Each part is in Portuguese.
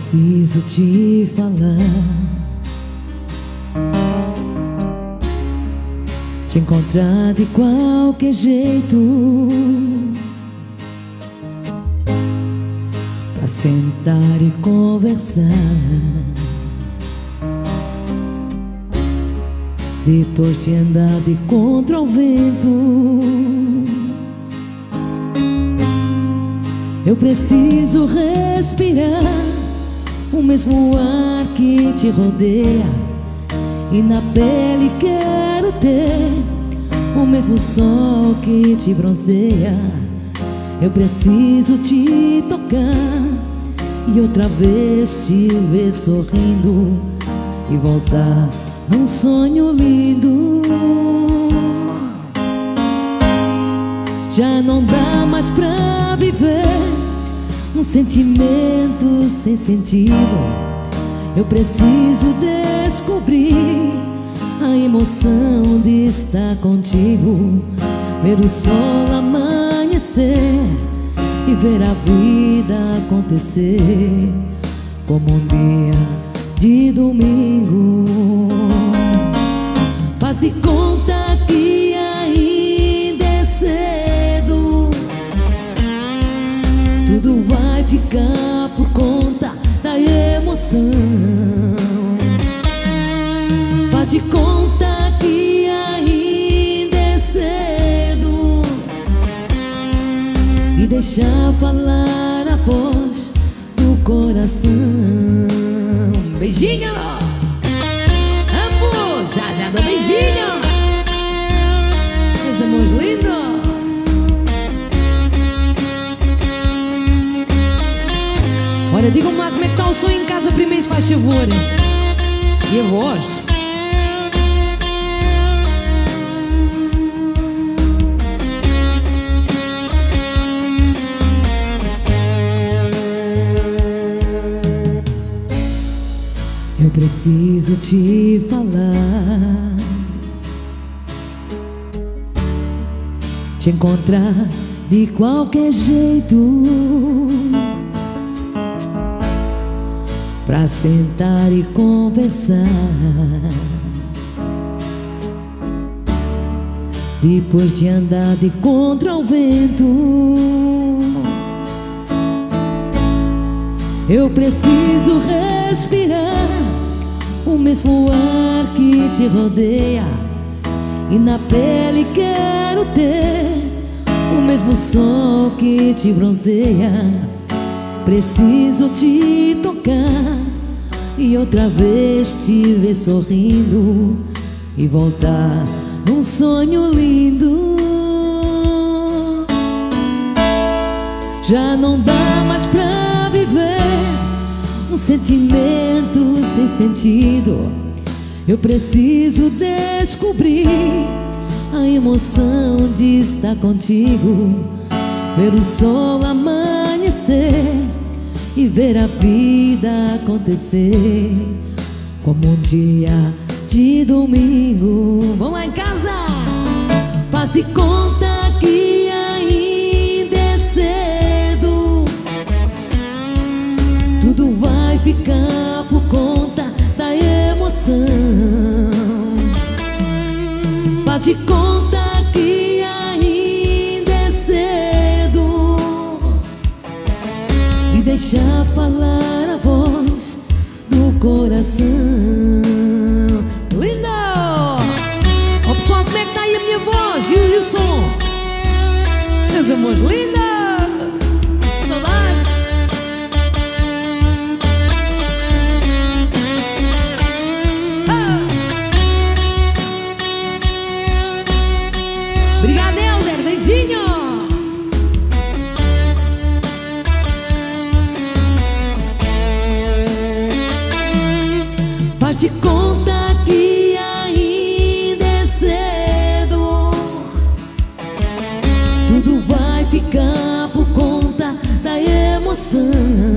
preciso te falar, te encontrar de qualquer jeito, pra sentar e conversar. Depois de andar de contra o vento, eu preciso respirar o mesmo ar que te rodeia, e na pele quero ter o mesmo sol que te bronzeia. Eu preciso te tocar e outra vez te ver sorrindo e voltar num sonho lindo. Já não dá mais pra viver um sentimento sem sentido. Eu preciso descobrir a emoção de estar contigo, ver o sol amanhecer e ver a vida acontecer como um dia de domingo. Faz de conta que ainda é cedo, tudo vai ficar por conta da emoção. Faz de conta que ainda é cedo e deixa falar a voz do coração. Beijinho! Amo! Já dou beijinho! Meus amores lindos! Olha, digam-me lá como é que está o som em casa primeiro, faz favor. E a voz? Eu preciso te falar, te encontrar de qualquer jeito, pra sentar e conversar. Depois de andar de contra o vento, eu preciso respirar o mesmo ar que te rodeia, e na pele quero ter o mesmo sol que te bronzeia. Preciso te tocar e outra vez te ver sorrindo e voltar num sonho lindo. Já não dá mais pra viver um sentimento sem sentido. Eu preciso descobrir a emoção de estar contigo, ver o sol amanhecer e ver a vida acontecer como um dia de domingo. Vamos lá em casa! Faz de conta que ainda é cedo, tudo vai ficar por conta da emoção. Faz de conta que ainda é cedo e deixa falar a voz do coração. Lindo! Ó pessoal, como é que tá aí a minha voz e o som? Meus amores, linda! Saudades! Obrigada, Helder, beijinho! Faz de conta que ainda é cedo, tudo vai ficar por conta da emoção.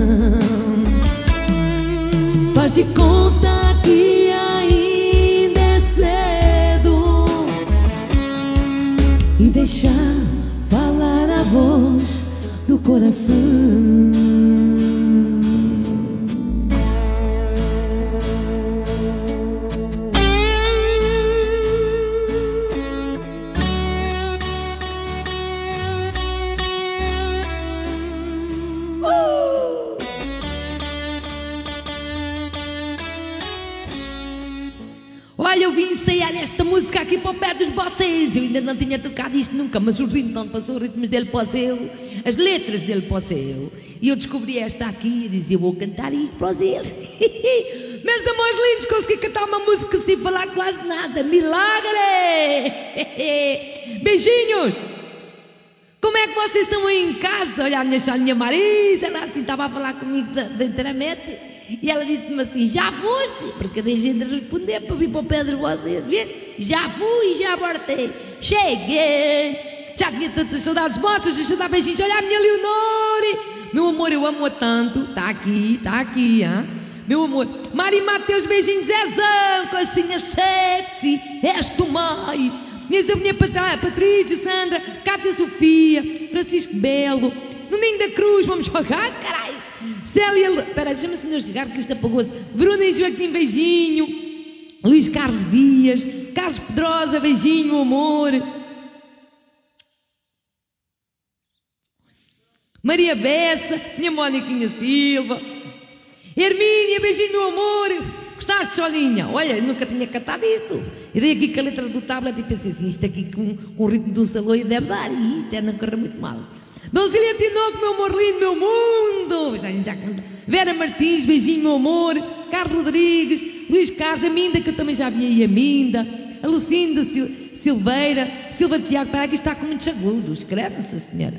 Faz de conta que ainda é cedo e deixar falar a voz do coração. Olha, eu vim ensaiar esta música aqui para o pé dos vocês. Eu ainda não tinha tocado isto nunca, mas o ritmo passou, os ritmos dele para o seu, as letras dele para o seu. E eu descobri esta aqui e dizia, vou cantar isto para os eles. Meus amores lindos, consegui cantar uma música sem falar quase nada. Milagre! Beijinhos! Como é que vocês estão aí em casa? Olha a minha soninha Marisa, ela assim estava a falar comigo da internet. E ela disse-me assim, já foste? Porque deixei de responder para vir para o pé de vocês, vês? Já fui, já voltei. Cheguei. Já tinha tantas saudades vossas, deixa eu dar beijinhos. Olha a minha Leonore. Meu amor, eu amo-a tanto. Está aqui, hein? Meu amor. Mari Mateus, beijinhos. Zezão, coisinha sexy. És tu mais. Minha Patrícia, Sandra, Cátia Sofia, Francisco Belo, no Ninho da Cruz, vamos jogar, caralho. Célia, espera, deixa-me acender o cigarro que isto apagou-se. Bruna e Joaquim, beijinho. Luís Carlos Dias, Carlos Pedrosa, beijinho, amor. Maria Bessa, minha Moniquinha Silva. Hermínia, beijinho, meu amor. Gostaste, Solinha? Olha, eu nunca tinha cantado isto. Eu dei aqui com a letra do tablet e pensei assim, isto aqui com o ritmo do saloio deve dar. E até não corre muito mal. Donzília Tinoco, meu amor lindo, meu mundo. Já canta. Vera Martins, beijinho, meu amor. Carlos Rodrigues, Luís Carlos, a Minda, que eu também já vi aí, a Minda. A Lucinda Silveira, Silva Tiago. Para aqui está com muitos agudos. Escreve-se, senhora.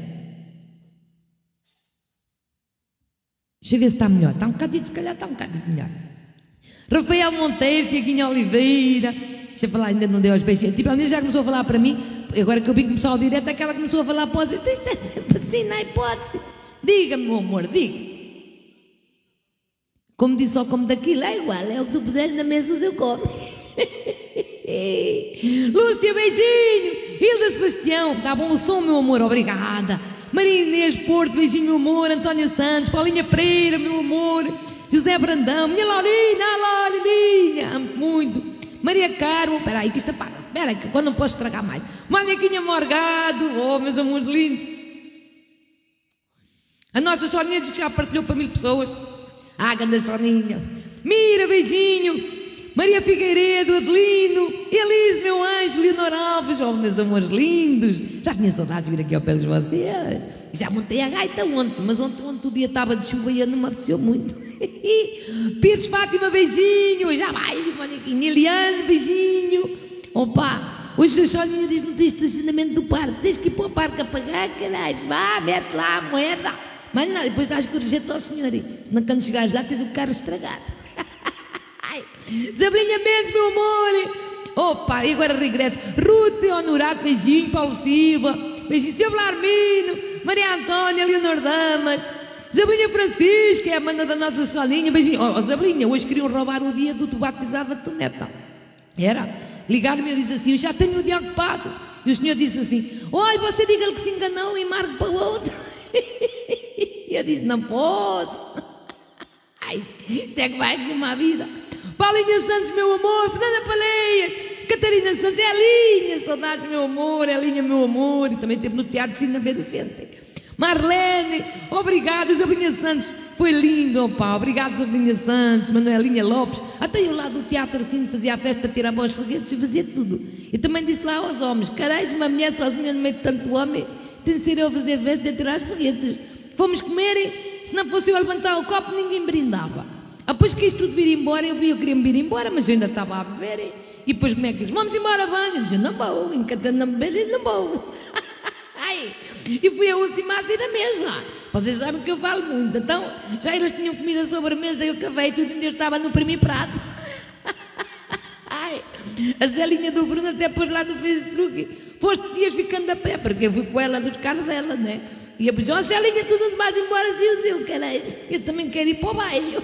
Deixa eu ver se está melhor. Está um bocadinho, se calhar está um bocadinho melhor. Rafael Monteiro, Tiaguinho Oliveira. Deixa eu falar, ainda não deu aos beijinhos. Tipo, a Aline já começou a falar para mim. Agora que eu vi começar o direto, é que ela começou a falar para os outros. Isto é sempre assim, na hipótese. Diga-me, meu amor, diga. Como disse ou como daquilo, é igual. É o que tu puseres na mesa, eu como. Lúcia, beijinho. Hilda Sebastião, está bom o som, meu amor, obrigada. Maria Inês Porto, beijinho, meu amor. António Santos, Paulinha Pereira, meu amor. José Brandão, minha Laurinha, a Laurinha, amo muito. Maria Carmo, espera aí que isto apaga, espera aí que quando não posso estragar mais. Maniquinha Morgado, oh meus amores lindos. A nossa Soninha diz que já partilhou para 1000 pessoas. Ah, grande Soninha. Mira, beijinho. Maria Figueiredo, Adelino, Elise, meu anjo, Leonor Alves, oh meus amores lindos. Já tinha saudades de vir aqui ao pé de vocês. Já montei a gaita ontem, mas ontem o dia estava de chuva e eu não me apeteceu muito. Pires Fátima, beijinho. Já vai, Moniquinha. Eliane, beijinho. Opa, hoje a Soninha diz que não tens estacionamento do parque. Tens que ir para o parque a pagar, caralho. Vá, mete lá a moeda. Mas não, depois dás que urgente ao senhor. Senão quando chegares lá tens o carro estragado. Sabelinha Mendes, meu amor. Opa, e agora regresso. Ruth Honorato, beijinho. Paulo Silva, beijinho. Silvio Larmino, Maria Antônia, Leonor Damas, Zabelinha Francisca, é a mana da nossa Solinha, beijinho. Oh, Zabelinha, hoje queriam roubar o dia do batizado da tua neta. Era, ligaram-me e eu disse assim, eu já tenho o dia ocupado. E o senhor disse assim, olha, você diga-lhe que se enganou e marque para o outro. E eu disse, não posso. Ai, até que vai com uma vida. Paulinha Santos, meu amor. Fernanda Paleias, Catarina Santos, Elinha, saudades, meu amor. Elinha, meu amor. E também teve no Teatro Cine Vicente. Marlene, obrigada. Zabelinha Santos, foi lindo, opa. Obrigado, Zabelinha Santos. Manuelinha Lopes. Até eu lá do Teatro Cine fazia a festa, tirava os foguetes e fazia tudo. E também disse lá aos homens, caralho, uma mulher sozinha no meio de tanto homem, tem de ser eu a fazer a festa e a tirar os foguetes. Fomos comerem, se não fosse eu a levantar o copo, ninguém brindava. Depois que isto tudo vir embora, eu queria me vir embora, mas eu ainda estava a beber. E depois como é que diz? Vamos embora, bem. Eu disse, não vou, encantando a beber, não vou. E fui a última a sair da mesa. Vocês sabem que eu falo muito. Então, já eles tinham comida sobre a mesa, eu cavei tudo e ainda estava no primeiro prato. A Zelinha do Bruno até pôs lá no Facebook. Foste dias ficando a pé, porque eu fui com ela dos carros dela, né? E eu disse, ó Zelinha, tu não vais embora assim o seu, caralho. Eu também quero ir para o baile.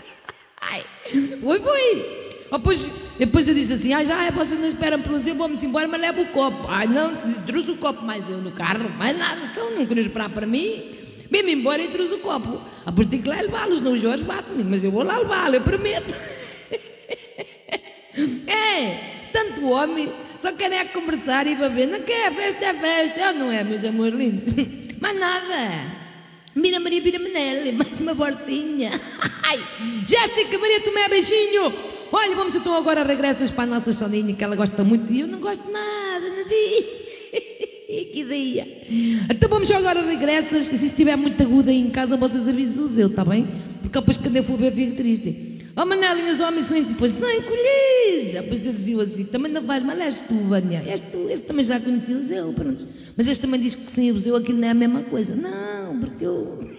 Foi. Depois eu disse assim, já vocês não esperam pelo seu, vamos embora, mas leva o copo. Não, trouxe o copo mais eu no carro, mais nada, então não queriam esperar para mim. Vim-me embora e trouxe o copo. Depois tenho que lá levá-los, não o Jorge bate-me, mas eu vou lá levá-lo, eu prometo. Tanto homem, só querem conversar e beber, não quer, festa é festa, não é, meus amores lindos? Mas nada. Mira Maria, vira Menele, mais uma voltinha. Jéssica Maria Tomé, beijinho. Olha, vamos então agora regressas para a nossa Soninha, que ela gosta muito e eu não gosto nada, nadinha. Que dia. Então vamos agora regressas e se estiver muito aguda aí em casa vocês avisam o Zeu, está bem? Porque depois quando eu for ver fico triste. Oh Manelinha, os homens são encolhidos. Depois eles diziam assim, também não vais, mas és tu, Vânia, és tu, este também já conhecia o Zeu, pronto. Mas este também diz que sem o Zeu aquilo não é a mesma coisa. Não, porque eu...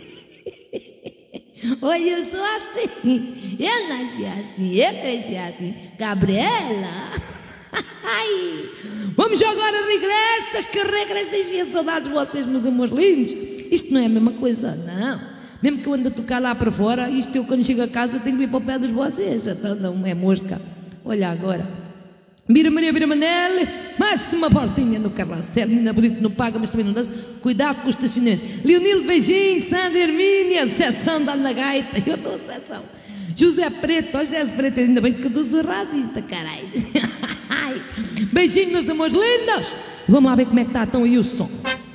Oi, eu sou assim, eu nasci assim, eu cresci assim, Gabriela. Ai. Vamos agora regressas, que regressas e saudades de vocês, meus amores lindos. Isto não é a mesma coisa, não. Mesmo que eu ande a tocar lá para fora, isto eu quando chego a casa tenho que vir para o pé dos vocês. Então não é mosca. Olha agora. Vira Maria, vira Manel. Mais uma voltinha no carrossel. Menina bonita não paga, mas também não dança. Cuidado com os estacionamentos. Leonildo, beijinho. Sandra Hermínia, sessão da Ana Gaita. Eu dou sessão. José Preto, hoje é Preto, ainda bem que eu sou racista, caralho. Beijinho, meus amores lindos. Vamos lá ver como é que está então aí o som.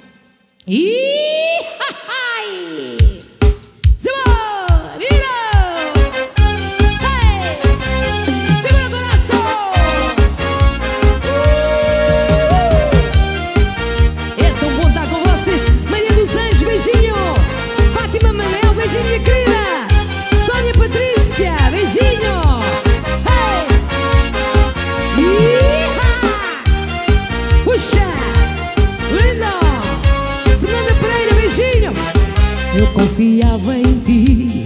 Eu confiava em ti,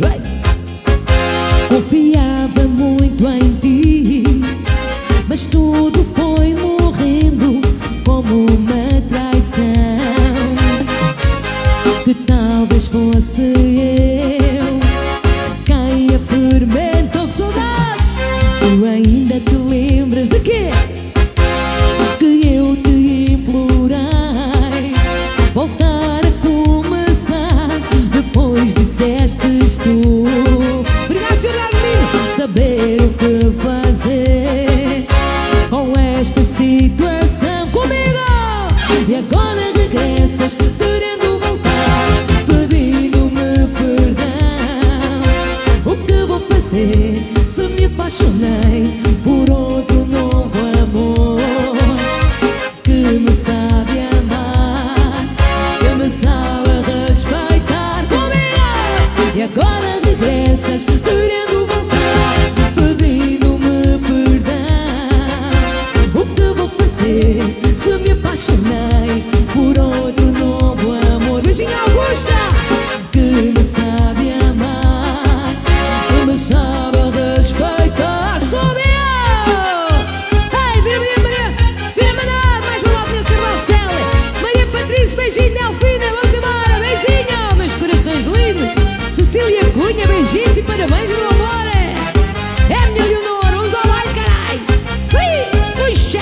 confiava muito em ti, mas tudo foi morrendo como uma traição. Que talvez fosse eu quem a fermentou. Que saudades! Tu ainda te lembras de quê? Que eu te implorei voltar a começar. Depois dissestes tu, obrigado, Sr. Arlindo, saber o que fazer com esta situação comigo. E agora regressas querendo voltar, pedindo-me perdão. O que vou fazer se me apaixonei por outro novo amor que me sabe amar, que me sabe respeitar comigo. E agora regressas querendo voltar, pedindo-me perdão. O que vou fazer se me apaixonei por outro novo amor? Beijinho, Augusta, que me sabe amar, que me sabe respeitar. Soube eu! Ei, vira Maria, mais uma volta no carrossel. Maria Patrícia, beijinho, Delfina, vamos embora, beijinho, meus corações lindos. Cecília Cunha, beijinhos e parabéns, meu amor. É a minha Leonor, vamos ao like, carai. Puxa!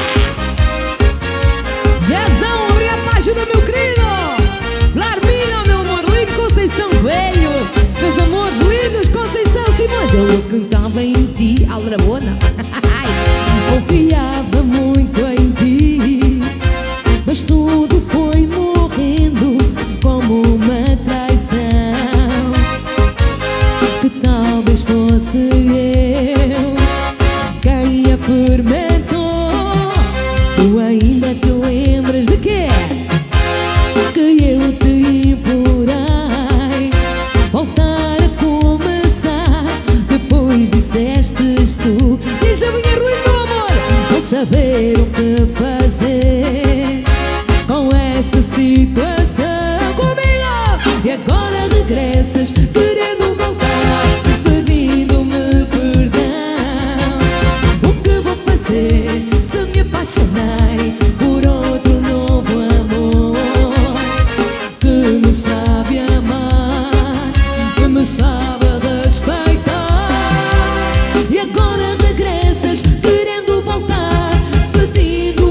Zezão, obrigado pela ajuda, meu querido. Larmina, meu amor lindo, Conceição Velho. Meus amores lindos, Conceição Simões. Eu cantava em ti, Aldrabona. Confiava muito em ti, mas tudo foi morrendo como uma traição. Que talvez fosse eu quem a fermentou. Tu ainda te lembras de quê? Que eu te implorei voltar a começar. Depois dissestes tu, diz a minha ruim, meu amor, vou saber o que fazer com esta situação comigo. E agora regressas querendo voltar, pedindo-me perdão. O que vou fazer se me apaixonei por outro novo amor que me sabe amar, que me sabe respeitar? E agora regressas querendo voltar, pedindo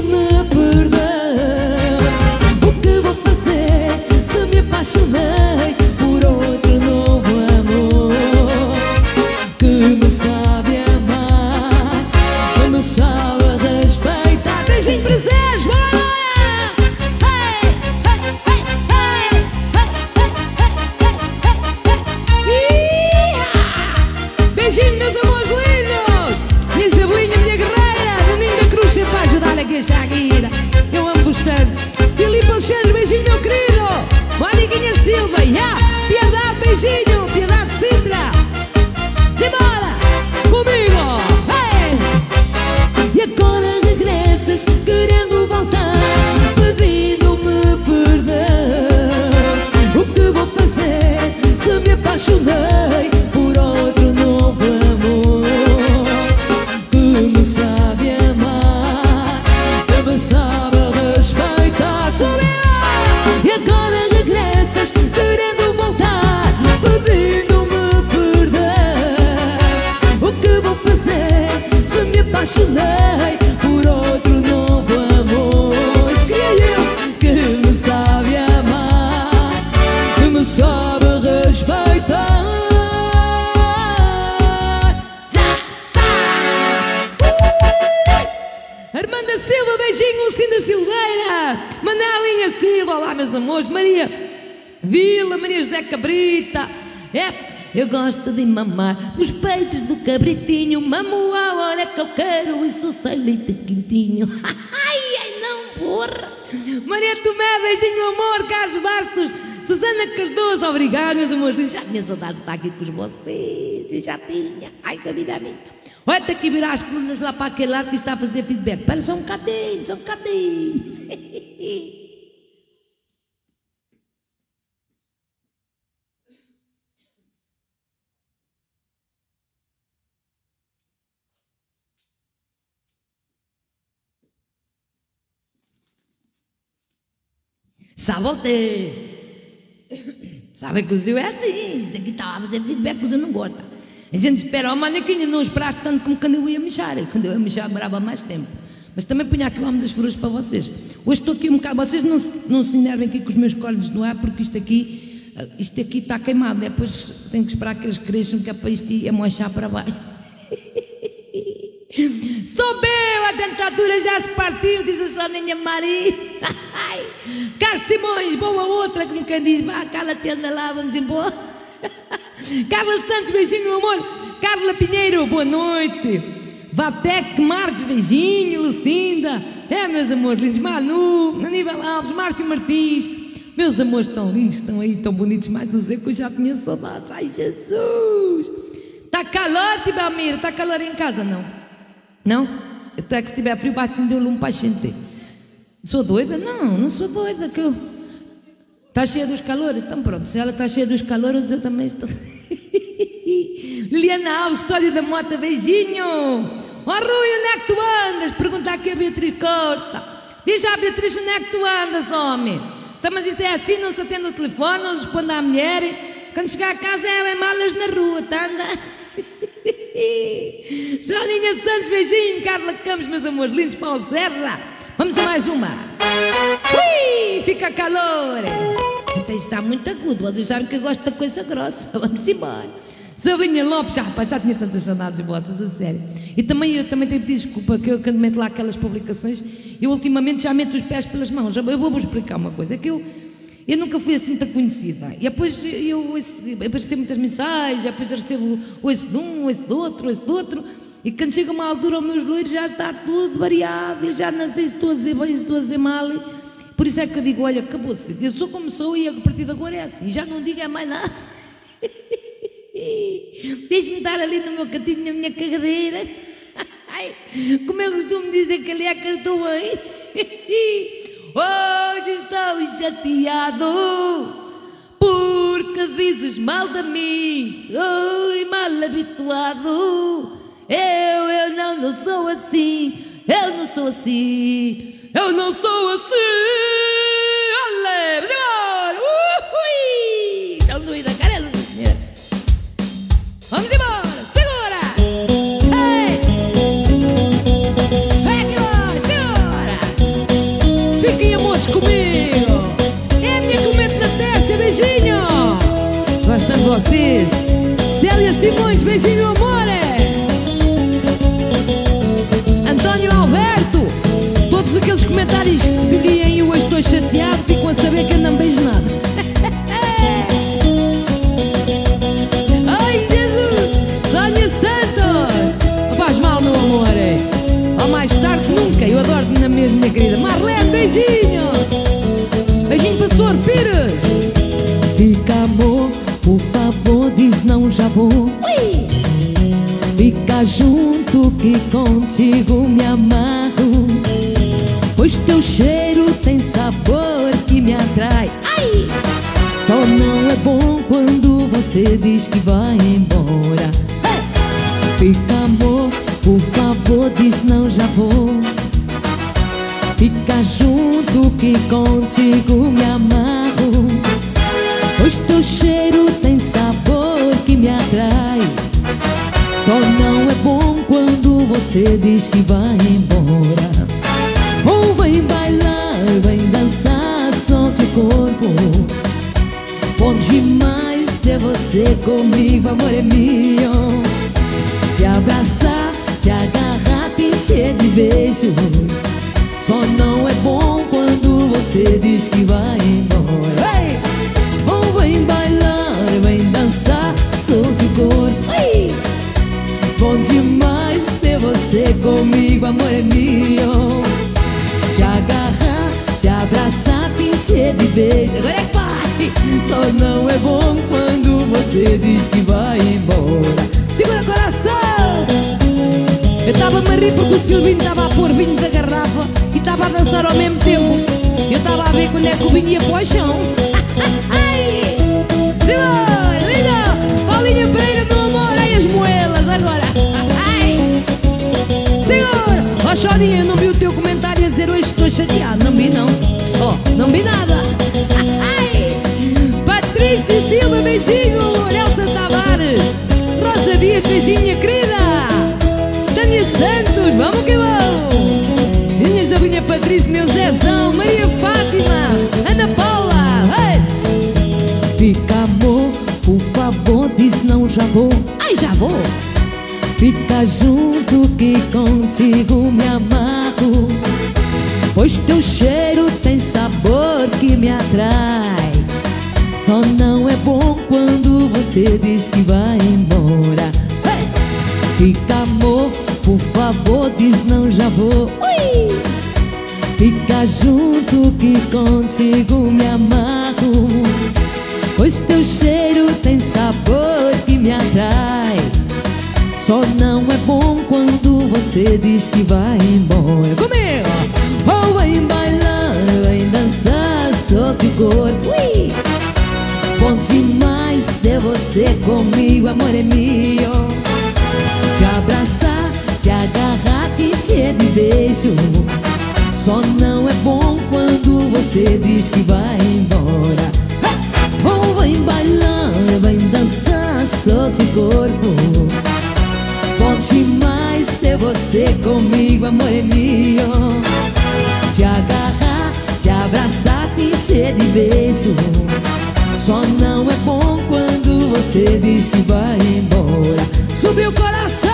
agora regressas querendo voltar, pedindo-me perdão. O que vou fazer se me apaixonei por outro novo amor? Que me sabe amar, que me sabe respeitar. Sou eu! E agora regressas querendo voltar, pedindo-me perdão. O que vou fazer se me apaixonei por outro novo amor? Escrevi eu! Que me sabe amar, que me sabe respeitar. Já está! Armanda Silva, beijinho. Lucinda Silveira, Manelinha Silva, olá meus amores. Maria Vila, Maria José Cabrita. Eu gosto de mamar nos peitos do cabritinho, mamo a hora que eu quero, isso sai leite quentinho. Ai, não, porra. Maria Tomé, beijinho, meu amor. Carlos Bastos, Susana Cardoso, obrigado, meus amores. Já tinha saudade de estar aqui com vocês, eu já tinha. Ai, que vida minha. Olha, tem que virar as colunas lá para aquele lado que está a fazer feedback. Espera só um bocadinho, só um bocadinho. Já voltei. Sabe que o Zio é assim. Isso aqui estava a fazer feedback que o Zio não gosta. A gente espera, ó, manequinha, não esperaste tanto como quando eu ia mexer. Quando eu ia mexer demorava mais tempo. Mas também punha aqui o amo das flores para vocês. Hoje estou aqui um bocado. Vocês não se enervem aqui com os meus cólicos no ar, porque isto aqui está queimado. Depois tenho que esperar que eles cresçam, que é para isto ir a mochar para baixo. Soubeu, a dentadura já se partiu, diz a Soninha Maria. Carlos Simões, boa outra, como quem diz, vá, cala-te, anda lá, vamos embora. Carla Santos, beijinho, meu amor. Carla Pinheiro, boa noite. Vatec Marques, beijinho. Lucinda, meus amores lindos. Manu, Aníbal Alves, Márcio Martins. Meus amores tão lindos, que estão aí, tão bonitos. Mais o Zé, que eu já tinha saudades. Ai, Jesus. Está calor, Tibamir? Está calor em casa, não? Não? Até que se tiver frio, vai acender o lume para a gente. Sou doida? Não, não sou doida. Que eu... Está cheia dos calores? Então pronto, se ela está cheia dos calores, eu também estou. Liliana Alves, história da moto, beijinho. Ó Rui, onde é que tu andas? Pergunta aqui a Beatriz Costa. Diz já a Beatriz, onde é que tu andas, homem? Então, mas isso é assim, não se atende o telefone, não responde à mulher. Quando chegar a casa é malas na rua, tá andando? Joaninha Santos, beijinho. Carla Campos, meus amores lindos. Paulo Serra, vamos a mais uma. Ui, fica calor. Até está muito agudo. Vocês sabem que eu gosto da coisa grossa. Vamos embora. Sabrina Lopes, já tinha tantas saudades vossas, a sério. E também, eu também tenho pedido desculpa, que eu quando meto lá aquelas publicações, eu ultimamente já meto os pés pelas mãos. Eu vou-vos explicar uma coisa, é que eu nunca fui assim tão conhecida. E depois eu recebo muitas mensagens, depois eu recebo ouço de um, ouço do outro. E quando chega uma altura, os meus loiros já está tudo variado. Eu já não sei se estou a dizer bem, se estou a dizer mal. Por isso é que eu digo, olha, acabou-se. Eu sou como sou e a partir de agora é assim. Já não digo mais nada. Deixe-me estar ali no meu cantinho, na minha cagadeira. Como eu costumo dizer que ali é que eu estou bem. Hoje estou chateado porque dizes mal de mim. Oi, mal habituado. Eu não sou assim. Eu não sou assim. Eu não sou assim. Olha, vamos embora. Estão doida, caralho, senhora. Vamos embora, segura. Ei, vem aqui nós, segura. Fiquem amores comigo. É a minha comete na terça, beijinho. Gostam de vocês? Célia Simões, beijinho, amor. António Alberto, todos aqueles comentários que dizem eu hoje estou chateado, ficam a saber que eu não beijo nada. Ai, Jesus! Sónia Santos! Faz mal, meu amor. Ou mais tarde nunca, eu adoro-te na mesma, minha querida. Marlene, beijinho! Beijinho para o Sr. Pires! Fica, amor, por favor, diz não, já vou. Ui! Fica junto que contigo me amarro, pois teu cheiro tem sabor que me atrai. Ai! Só não é bom quando você diz que vai embora. Fica, amor, por favor, diz não, já vou. Fica junto que contigo me amarro, pois teu cheiro tem sabor que me atrai. Só não é bom quando você diz que vai embora. Ou vem bailar, vem dançar, solte o corpo. Bom demais ter você comigo, amor é meu. Te abraçar, te agarrar, te encher de beijo. Só não é bom quando você diz que vai embora. Ei! Ou vem bailar, vem dançar, solte o corpo. Ei! Bom demais ter você comigo, amor é meu. Te agarrar, te abraçar, te encher de beijo. Agora é pai! Só não é bom quando você diz que vai embora. Segura coração! Eu estava a me rir porque o Silvinho estava a pôr vinho da garrafa e estava a dançar ao mesmo tempo. Eu estava a ver quando é que o vinho ia para o chão. Segura, linda! Paulinha Pereira, meu amor, ai as moelas agora. Segura! Ó, Chorinha, eu não vi o teu comentário a dizer hoje estou chateado. Não vi, não. Oh, não vi nada. Patrícia Silva, beijinho. Elsa Tavares, Rosa Dias, beijinho, minha querida. Tânia Santos, vamos que vamos. Minha Zabinha Patrícia, meu Zezão, Maria Fátima, Ana Paula. Hey! Fica, amor, por favor, diz não, já vou. Ai, já vou. Fica junto que contigo me amarro, pois teu cheiro tem sabor que me atrai. Só não é bom quando você diz que vai embora. Hey! Fica, amor, por favor, diz não, já vou. Ui! Fica junto que contigo me amarro, pois teu cheiro tem sabor que me atrai. Só não é bom quando você diz que vai embora. Comigo! Ou vem bailar, vem dançar, solte o corpo. Ui! Bom demais ter você comigo, amor é meu. Te abraçar, te agarrar, te encher de beijo. Só não é bom quando você diz que vai embora. Ou vem bailar, vem dançar, solte o corpo. Bom demais ter você comigo, amor é meu. Te agarrar, te abraçar, te encher de beijo. Só não é bom quando você diz que vai embora. Subiu o coração!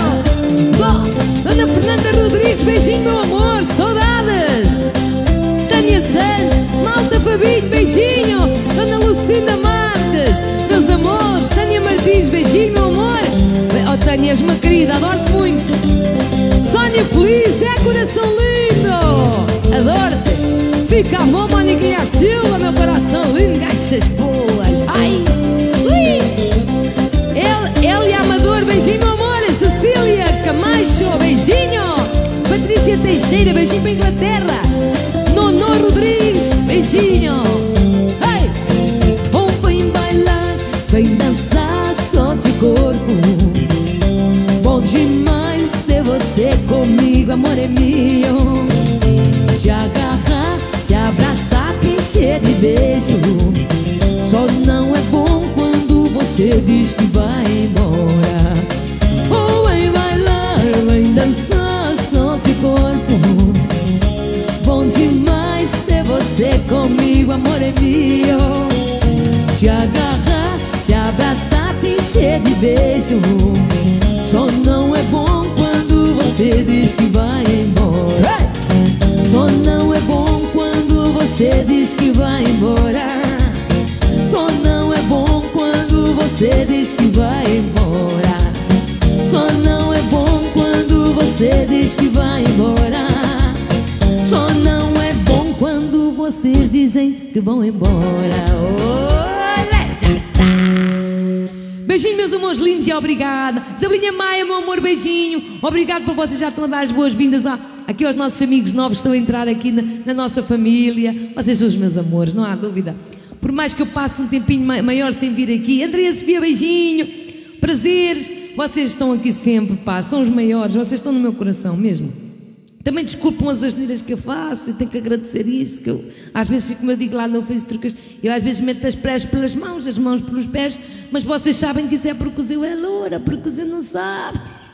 Dona Fernanda Rodrigues, beijinho, meu amor, saudades! Tânia Santos, Malta Fabinho, beijinho! Dona Lucinda Marques, meus amores, Tânia Martins, beijinho, meu amor! Oh, Tânia, és uma querida, adoro-te muito! Sónia Feliz, é coração lindo! Adoro-te! Fica a mão, Moniquinha Silva, meu coração lindo, gachas boas! Ai! Ui! Elia Amador, beijinho, meu amor! Cecília Camacho, beijinho! Patrícia Teixeira, beijinho para a Inglaterra! Nono Rodrigues, beijinho! Ei! Ou vem bailar, vem dançar, solte o corpo. Bom demais ter você comigo, amor é meu. Te agarrar, te abraçar, te encher de beijo. Só não é bom quando você diz que vai embora. Ou vem bailar, vem dançar, solte o corpo. Bom demais ter você comigo, amor é meu. Te agarrar, te abraçar, te encher de beijo. Só não é bom quando você diz que vai embora. Só não é bom quando você diz que vai embora. Só não é bom quando você diz que vai embora. Só não é bom quando você diz que vai embora. Só não é bom quando vocês dizem que vão embora. Olha, já está. Beijinho. meus amores lindos, e obrigada. Isabelinha Maia, meu amor, beijinho. Obrigado por vocês já estão a dar as boas-vindas aqui aos nossos amigos novos que estão a entrar aqui na nossa família. Vocês são os meus amores, não há dúvida. Por mais que eu passe um tempinho maior sem vir aqui. Andréia Sofia, beijinho. Prazeres. Vocês estão aqui sempre, pá, são os maiores. Vocês estão no meu coração mesmo. Também desculpam as asneiras que eu faço, e tenho que agradecer isso, que eu, às vezes, como eu digo lá no Facebook, eu às vezes meto as pés pelas mãos, as mãos pelos pés, mas vocês sabem que isso é porque o Zé é loura, porque o Zé não sabe.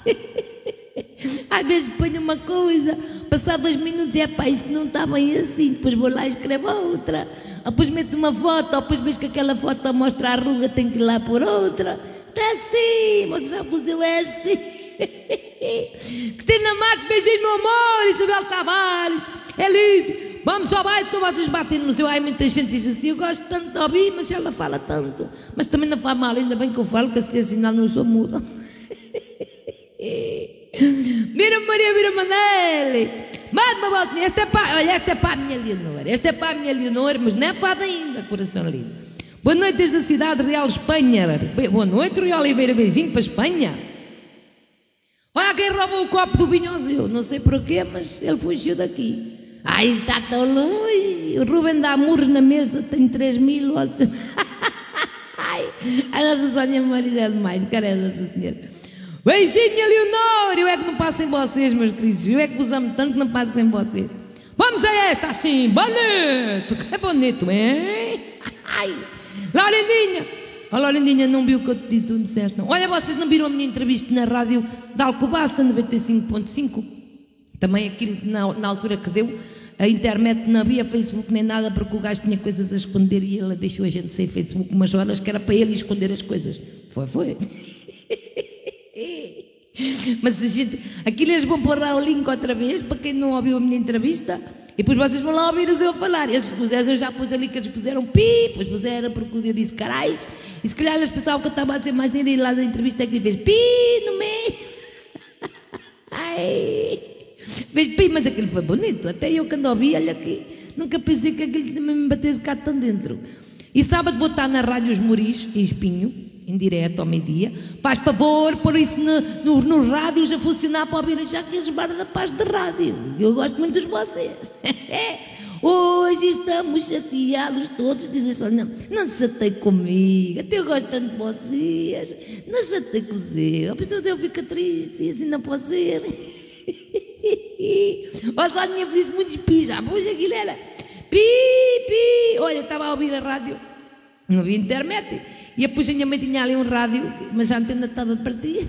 Às vezes ponho uma coisa, passar 2 minutos e pá, isto não está bem assim, depois vou lá e escrevo outra, depois meto uma foto, depois vejo que aquela foto mostra a ruga, tenho que ir lá por outra. Está assim, você sabe que o Zé é assim. Cristina Matos, beijinho, meu amor. Isabel Tavares, Elise, vamos ao baile, estou vocês batendo no seu. Ai, muita gente diz assim, eu gosto tanto de ouvir, mas ela fala tanto. Mas também não faz mal, ainda bem que eu falo, que assim sinal não sou muda. Mira Maria, mira Manelli, manda uma voltinha. Esta é para a minha Leonor. Esta é para a minha Leonor, mas não é fada ainda, coração lindo. Boa noite desde a cidade real, Espanha. Boa noite, Rui Oliveira, beijinho para a Espanha. Olha quem roubou o copo do vinho ao Zeu. Não sei porquê, mas ele fugiu daqui. Ai, está tão longe. O Ruben dá muros na mesa, tem 3.000 watts. Ai, a nossa Sónia Marido é demais, caramba, Nossa Senhora. Beijinho, Leonor. Eu é que não passo sem vocês, meus queridos. Eu é que vos amo tanto que não passo sem vocês. Vamos a esta assim, bonito. Que bonito, hein? Ai, Laurendinha. Oh, Laurendinha, não viu o que eu te disse, tu disseste não. Olha, vocês não viram a minha entrevista na rádio da Alcobaça, 95.5? Também aquilo na altura que deu, a internet não havia Facebook nem nada, porque o gajo tinha coisas a esconder e ele deixou a gente sem Facebook umas horas, que era para ele esconder as coisas. Foi. Mas a gente, aquilo eles vão pôr lá o link outra vez, para quem não ouviu a minha entrevista. E depois vocês vão lá ouvir eu falar. Eu já pus ali que eles puseram pi, depois puseram porque eu disse carais. E se calhar eles pensavam que eu estava a dizer mais nele, e lá na entrevista é que ele fez pi no meio. Ai, fez pi, mas aquilo foi bonito. Até eu quando ouvi, olha aqui, nunca pensei que aquilo também me batesse cá tão dentro. E sábado vou estar na Rádio Os Moris, em Espinho, em direto ao meio-dia. Faz favor, por isso nos rádios a funcionar para ouvir já aqueles bar da paz de rádio. Eu gosto muito de vocês. Hoje estamos chateados todos. Dizem só, não se chateie comigo. Até eu gosto tanto de vocês. Não se chateie com o Zé. A pessoa eu fico triste e assim não pode ser. Olha só, tinha disse muitos pis. Pois aquilo era pi. Olha, estava a ouvir a rádio. Não havia internet. E depois a minha mãe tinha ali um rádio, mas a antena estava partida.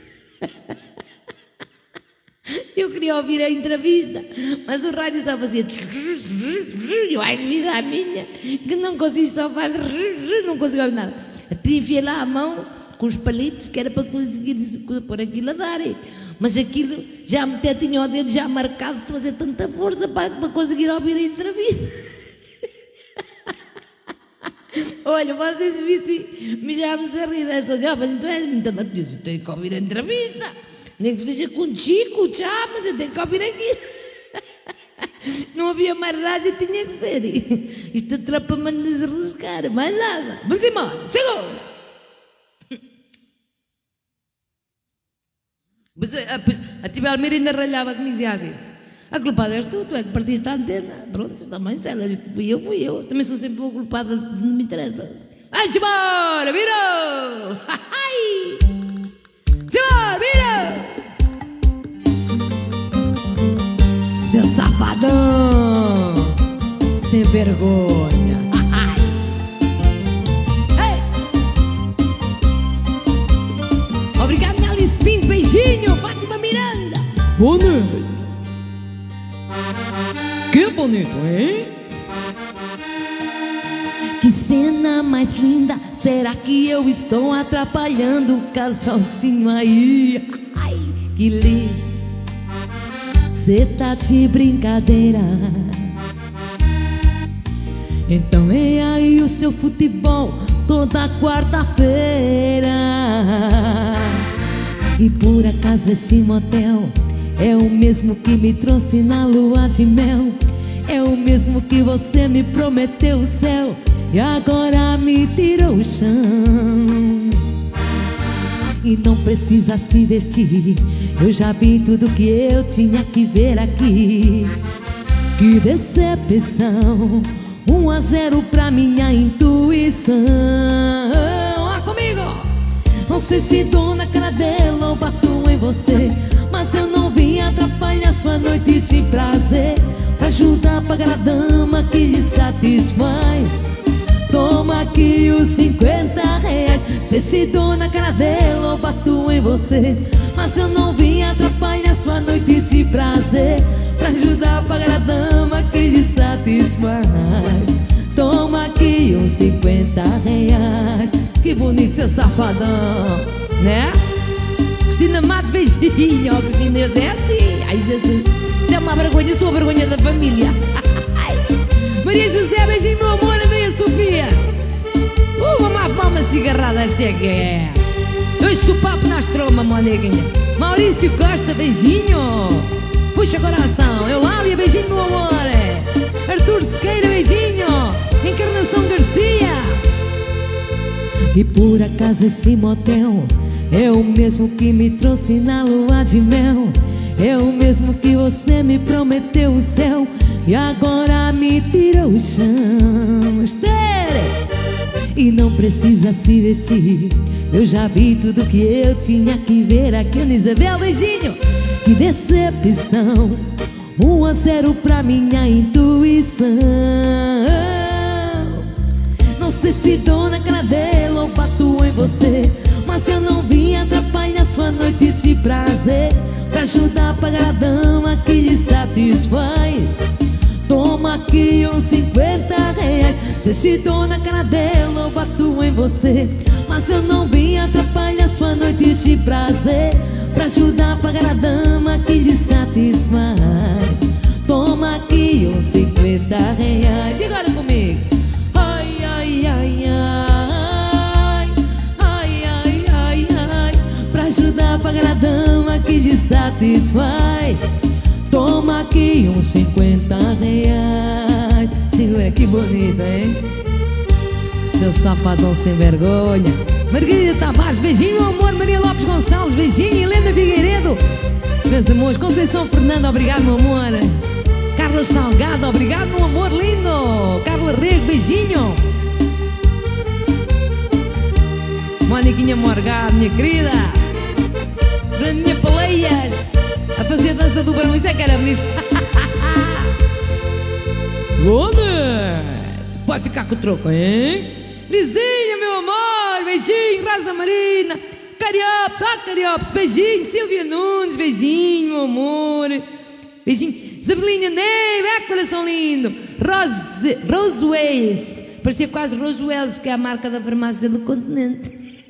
Eu queria ouvir a entrevista, mas o rádio estava a fazer. Eu, ai, vida a minha, que não consigo só fazer, não consigo ouvir nada. Até enfiei lá a mão com os palitos, que era para conseguir pôr aquilo a dar. Mas aquilo já até tinha o dedo já marcado de fazer tanta força para conseguir ouvir a entrevista. Olha, vocês vissem, me já me a rir. Mas tu és muito amadioso, tenho que ouvir a entrevista. Nem que seja com Chico, tchau, mas eu tenho que ouvir aquilo. Não havia mais rádio, tinha que ser. Isto atrapa-me a desarriscar, mais nada. Vamos embora, segura. Pois, a Tibelmira ainda ralhava comigo e dizia assim: a culpada és tu é que partiste a antena. Pronto, também, se ela diz que fui eu. Também sou sempre a culpada, não me interessa. Vai-se embora, virou! Se vira! Seu safadão, sem vergonha. Obrigado, Alice Pinto, beijinho, Fátima Miranda. Boa noite. Que bonito, hein? Que cena mais linda. Será que eu estou atrapalhando o casalzinho aí? Ai, que lixo. Cê tá de brincadeira. Então é aí o seu futebol toda quarta-feira. E por acaso esse motel é o mesmo que me trouxe na lua de mel. É o mesmo que você me prometeu o céu e agora me tirou o chão. E não precisa se vestir, eu já vi tudo que eu tinha que ver aqui. Que decepção, 1-0 pra minha intuição. Olha comigo! Não sei se dou na cara dela ou bato em você, mas eu não vim atrapalhar sua noite de prazer. Pra ajudar a pagar a dama que lhe satisfaz, toma aqui os 50 reais. Sei se dou na cara dela ou bato em você, mas eu não vim atrapalhar sua noite de prazer. Pra ajudar a pagar a dama que lhe satisfaz, toma aqui uns 50 reais. Que bonito, seu safadão, né? Cristina Matos, beijinho. Oh, Cristina, Deus é assim. Ai, Jesus, isso é uma vergonha, sou a vergonha da família. Maria José, beijinho, meu amor. Andréia Sofia, vamos lá fumar uma cigarrada, assim é que é. Dois sopapo nas tromas, moneguinha. Maurício Costa, beijinho. Puxa coração. Eulália, beijinho, meu amor. Arthur Sequeira, beijinho. Encarnação Garcia. E por acaso esse motel é o mesmo que me trouxe na lua de mel, é o mesmo que você me prometeu o céu e agora me tirou o chão. Estere! E não precisa se vestir, eu já vi tudo que eu tinha que ver aqui. Ana Isabel, beijinho. Que decepção, 1-0 pra minha intuição. Não sei se dou na cara dela ou bato em você, mas eu não vim atrapalhar sua noite de prazer. Pra ajudar a pagar a dama que lhe satisfaz, toma aqui uns 50 reais. Sei se dou na cara dela ou bato em você, mas eu não vim atrapalhar sua noite de prazer. Pra ajudar a pagar a dama que lhe satisfaz, toma aqui uns 50 reais. E agora comigo? Ai, ai, ai, ai, ai, ai, ai, ai. Pra ajudar a pagar a dama que lhe satisfaz, toma aqui uns 50 reais. Segura, que bonito, hein? Seu safadão sem vergonha. Margarida Tavares, beijinho, meu amor. Maria Lopes Gonçalves, beijinho. Helena Figueiredo, meus amores. Conceição Fernanda, obrigado, meu amor. Carla Salgado, obrigado, meu amor lindo. Carla Rego, beijinho. Moniquinha Morgado, minha querida. Fernandinha Paleias, a fazer a dança do barão. Isso é que era bonito. Pode ficar com o troco, hein? Lizinha, meu amor, beijinho. Rosa Marina, Cariopes, ó Cariopes, beijinho. Silvia Nunes, beijinho, meu amor. Beijinho. Zabelinha Ney, coração lindo. Roseways, parecia quase Roseways, que é a marca da farmácia do continente.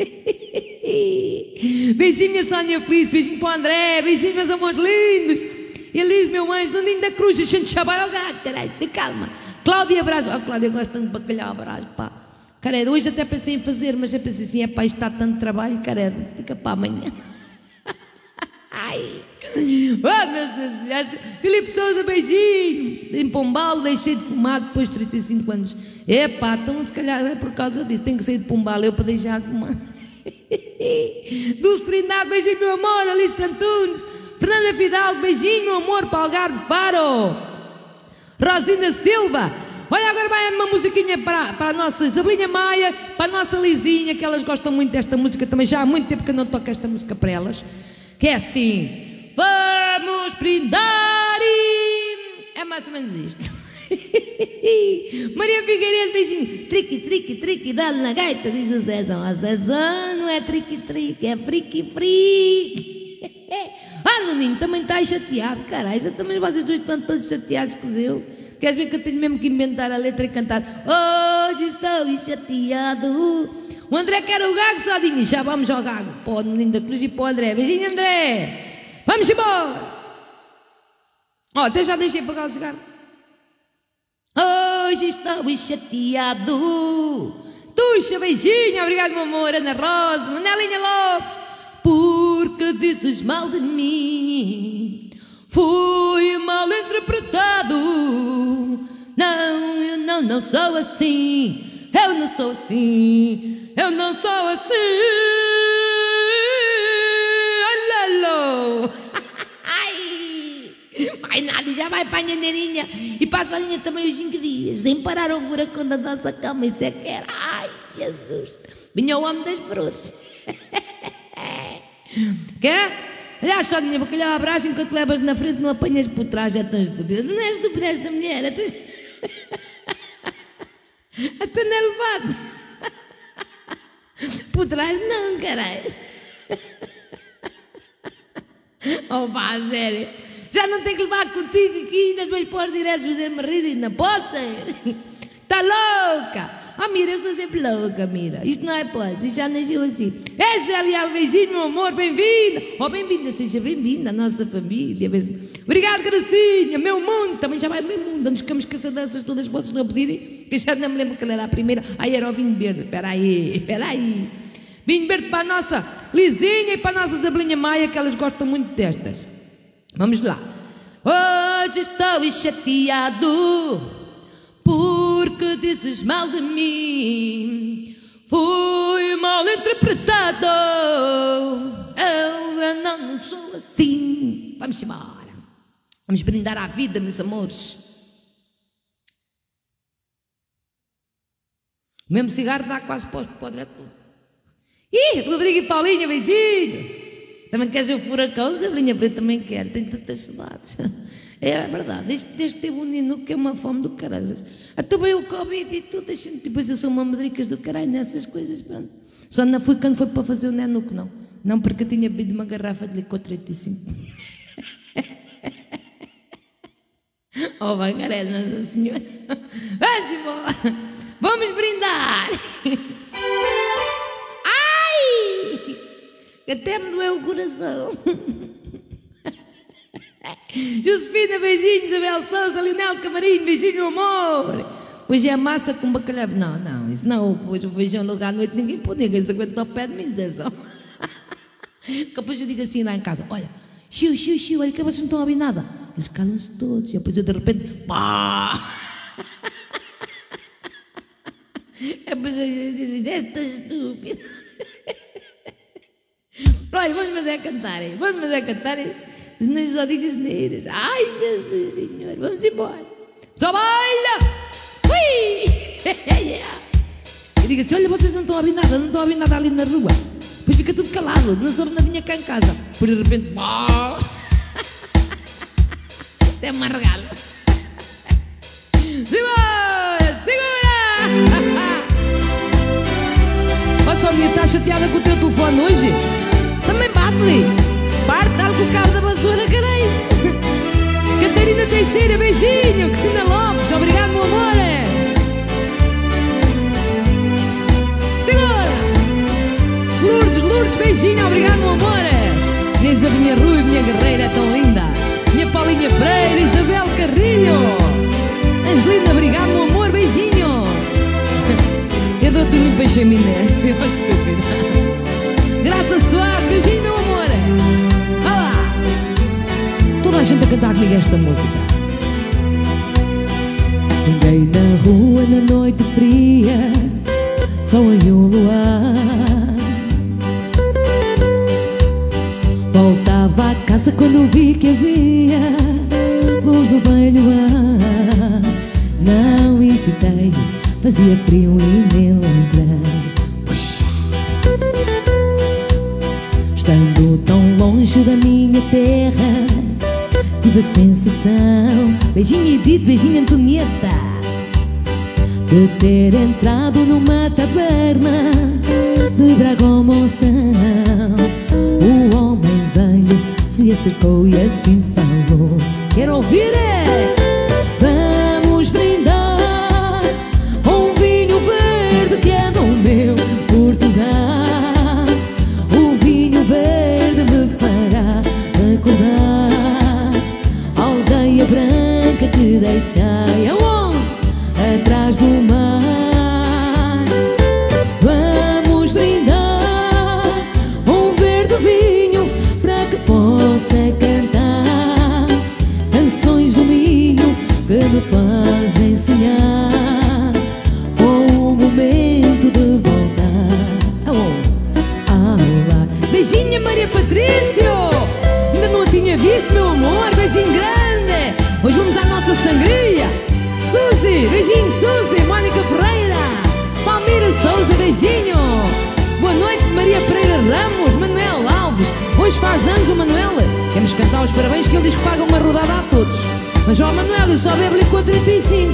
Beijinho, minha Sónia Feliz, beijinho para o André, beijinho, meus amores lindos. Elise, meu anjo, no ninho da cruz, deixando chabar, caralho, tem calma. Cláudia Brás, oh Cláudia, eu gosto tanto de bacalhau Brás, pá. Caredo, hoje até pensei em fazer, mas eu pensei assim, é pá, isto está tanto trabalho, caredo, fica para amanhã. Ai, oh meu Deus. Filipe Souza, beijinho. Em Pombal, deixei de fumar depois de 35 anos. É pá, então se calhar é por causa disso, tenho que sair de Pombal eu para deixar de fumar. Dulce Trindade, beijinho, meu amor. Alice Antunes, Fernanda Fidalgo, beijinho, meu amor, para Algarve Faro. Rosina Silva, olha, agora vai uma musiquinha para a nossa Isabelinha Maia, para a nossa Lizinha, que elas gostam muito desta música também. Já há muito tempo que eu não toco esta música para elas, que é assim: vamos brindar e... é mais ou menos isto. Maria Figueiredo, beijinho. Triqui, triqui, triqui, dá-lhe na gaita, diz o Zezão. A Zezão não é triqui, triqui, é friqui, friqui. Ah, Nuninho, também está chateado, caralho. Também vocês dois estão todos chateados que eu. Queres ver que eu tenho mesmo que inventar a letra e cantar? Hoje estou chateado. O André quer o gago, Sodinho. Já vamos ao gago. Para o Nuninho da Cruz e para o André. Beijinho, André. Vamos embora. Ó, até já deixei pagar o cigarro. Hoje estou chateado. Tuxa, beijinho. Obrigado, meu amor. Ana Rosa, Manelinha Lopes. Porque dizes mal de mim, fui mal interpretado. Não, eu não sou assim. Eu não sou assim. Eu não sou assim. vai nada, já vai para a Nhaneirinha e para a solinha também os 5 dias, sem parar o furacão da nossa cama, isso é que era, ai, Jesus, vinha o homem das flores. Quer? Olha só, minha bacalhau abraço, enquanto levas na frente não apanhas por trás, é tão estúpida. Não é estúpida esta mulher, até não é levado. Por trás não, caralho. Oh pá, a sério. Já não tenho que levar contigo aqui, ainda vais pôr direto fazer-me rir, ainda pode ser. Está louca. Ah, Mira, eu sou sempre louca, Mira. Isto não é pode, isto já nasceu assim. É, Célia, beijinho, meu amor, bem-vinda. Oh, bem-vinda, seja bem-vinda à nossa família. Obrigado, Gracinha, meu mundo. Também já vai meu mundo. Não nos ficamos esquecer dessas todas, vocês não pedirem, que já não me lembro que ela era a primeira. Aí era o vinho verde, espera aí. Vinho verde para a nossa Lizinha e para a nossa Zabelinha Maia, que elas gostam muito destas. Vamos lá. Hoje estou chateado porque dizes mal de mim, fui mal interpretado, eu não sou assim. Vamos embora, vamos brindar à vida, meus amores. O mesmo cigarro dá quase para o direto. Ih, Rodrigo e Paulinha, beijinho. Também queres o furacão, Zabelinha Preta também quer, tem tantas saudades. É verdade, este teve um nino que é uma fome do caralho. Até bem o Covid e tudo, depois eu sou uma madricas do caralho nessas coisas, pronto. Só não fui quando foi para fazer o nenuco, não. Não, porque eu tinha bebido uma garrafa de licor 35. Oh, Bagarela, Nossa Senhora. Vamos embora, vamos brindar. Ai, até me doeu o coração. Josefina, beijinho. Isabel Sousa, Lionel Camarinho, beijinho, amor. Hoje é massa com bacalhau. Não, isso não. Hoje o feijão logo à noite ninguém pode, ninguém se aguenta ao pé de mim, Zé só. Depois eu digo assim lá em casa: olha, xiu, olha que vocês não estão a ouvir nada. Eles calam-se todos. E depois eu de repente, pá! Depois eu digo assim: esta estúpida. Olha, vamos a cantarem. Não só digas neiras. Ai, Jesus Senhor, vamos embora. Só baila! Ui! Eu digo assim: olha, vocês não estão a ouvir nada ali na rua. Depois fica tudo calado, não soube nada cá em casa. Por de repente, até me regalo. Segura! Olha só, minha, está chateada com o teu telefone hoje? Também bate-lhe. Parte algo com o cabo da vassoura, caralho. Catarina Teixeira, beijinho. Cristina Lopes, obrigado, meu amor. Segura. Lourdes, beijinho, obrigado, meu amor. Nisa, minha Rui, minha guerreira, é tão linda. Minha Paulinha Freire, Isabel Carrilho. Angelina, obrigado, meu amor, beijinho. Eu dou-te muito beijo em Minés. Eu acho estúpida. Graça Soares, beijinho, meu amor. Olá! Toda a gente a cantar comigo esta música. Andei na rua na noite fria, só em um luar. Voltava a casa quando vi que havia luz no velho ar. Não hesitei, fazia frio e nem lembrei. Estando tão longe da minha terra, tive a sensação, beijinho Edith, beijinho Antonieta, de ter entrado numa taberna de Braga-Monção. O homem veio, se acercou e assim falou: quero ouvir é? Vamos brindar um vinho verde que é do meu Portugal. Verde me fará recordar a aldeia branca que deixei aonde? Atrás do mar. Vamos brindar um verde vinho para que possa cantar canções do Minho que me fazem sonhar com o momento de voltar aonde? Beijinho, Maria Patrício. Ainda não a tinha visto, meu amor. Beijinho grande. anos, o Manuel. Temos que cantar os parabéns, que ele diz que paga uma rodada a todos. Mas ó Manuel, eu só bebo-lhe com 35.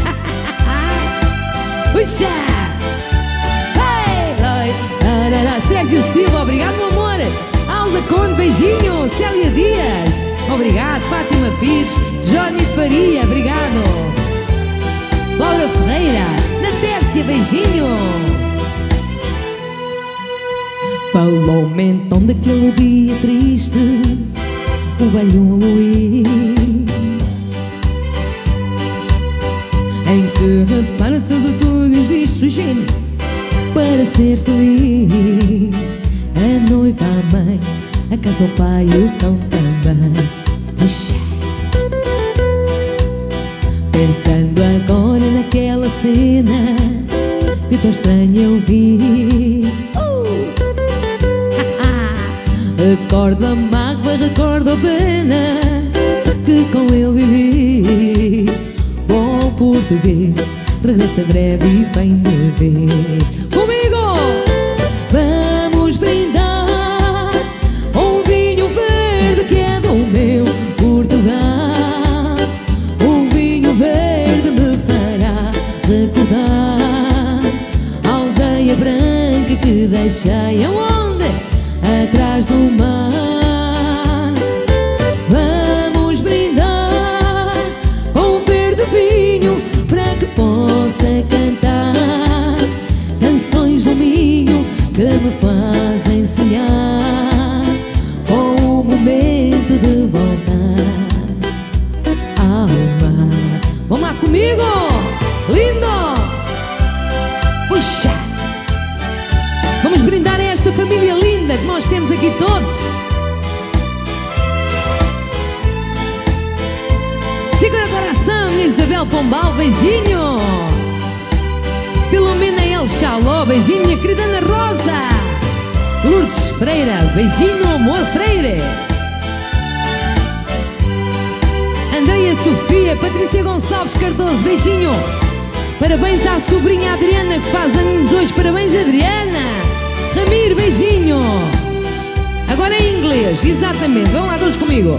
Puxa! Sérgio Silva, obrigado, meu amor. Alda Conde, beijinho. Célia Dias, obrigado. Fátima Pires, Johnny Faria, obrigado. Laura Ferreira, Natércia, beijinho. Falou-me então daquele dia triste, o velho Luís, em que repara tudo existe o gênio para ser feliz. A noiva, a mãe, a casa, o pai e o cão também. Oxê. Pensando agora naquela cena que tão estranha eu vi, recordo a mágoa, recordo a pena que com ele vivi. Bom português, regressa breve e vem de vez. Comigo! Vamos brindar um vinho verde que é do meu Portugal. Um vinho verde me fará recordar a aldeia branca que deixei aonde? Atrás do mar. Vamos brindar um verde vinho para que possa cantar canções do Minho que me fazem sonhar com o momento de voltar ao mar. Vamos lá comigo, lindo! Puxa! Vamos brindar a esta família linda que nós temos aqui todos. Segura coração, Isabel Pombal, beijinho. Filomena El Chaló, beijinho, minha querida Ana Rosa. Lourdes Freira, beijinho, amor Freire. Andreia Sofia, Patrícia Gonçalves Cardoso, beijinho. Parabéns à sobrinha Adriana que faz anos hoje, parabéns Adriana. Ramiro, beijinho. Agora em inglês, exatamente. Vão lá todos comigo.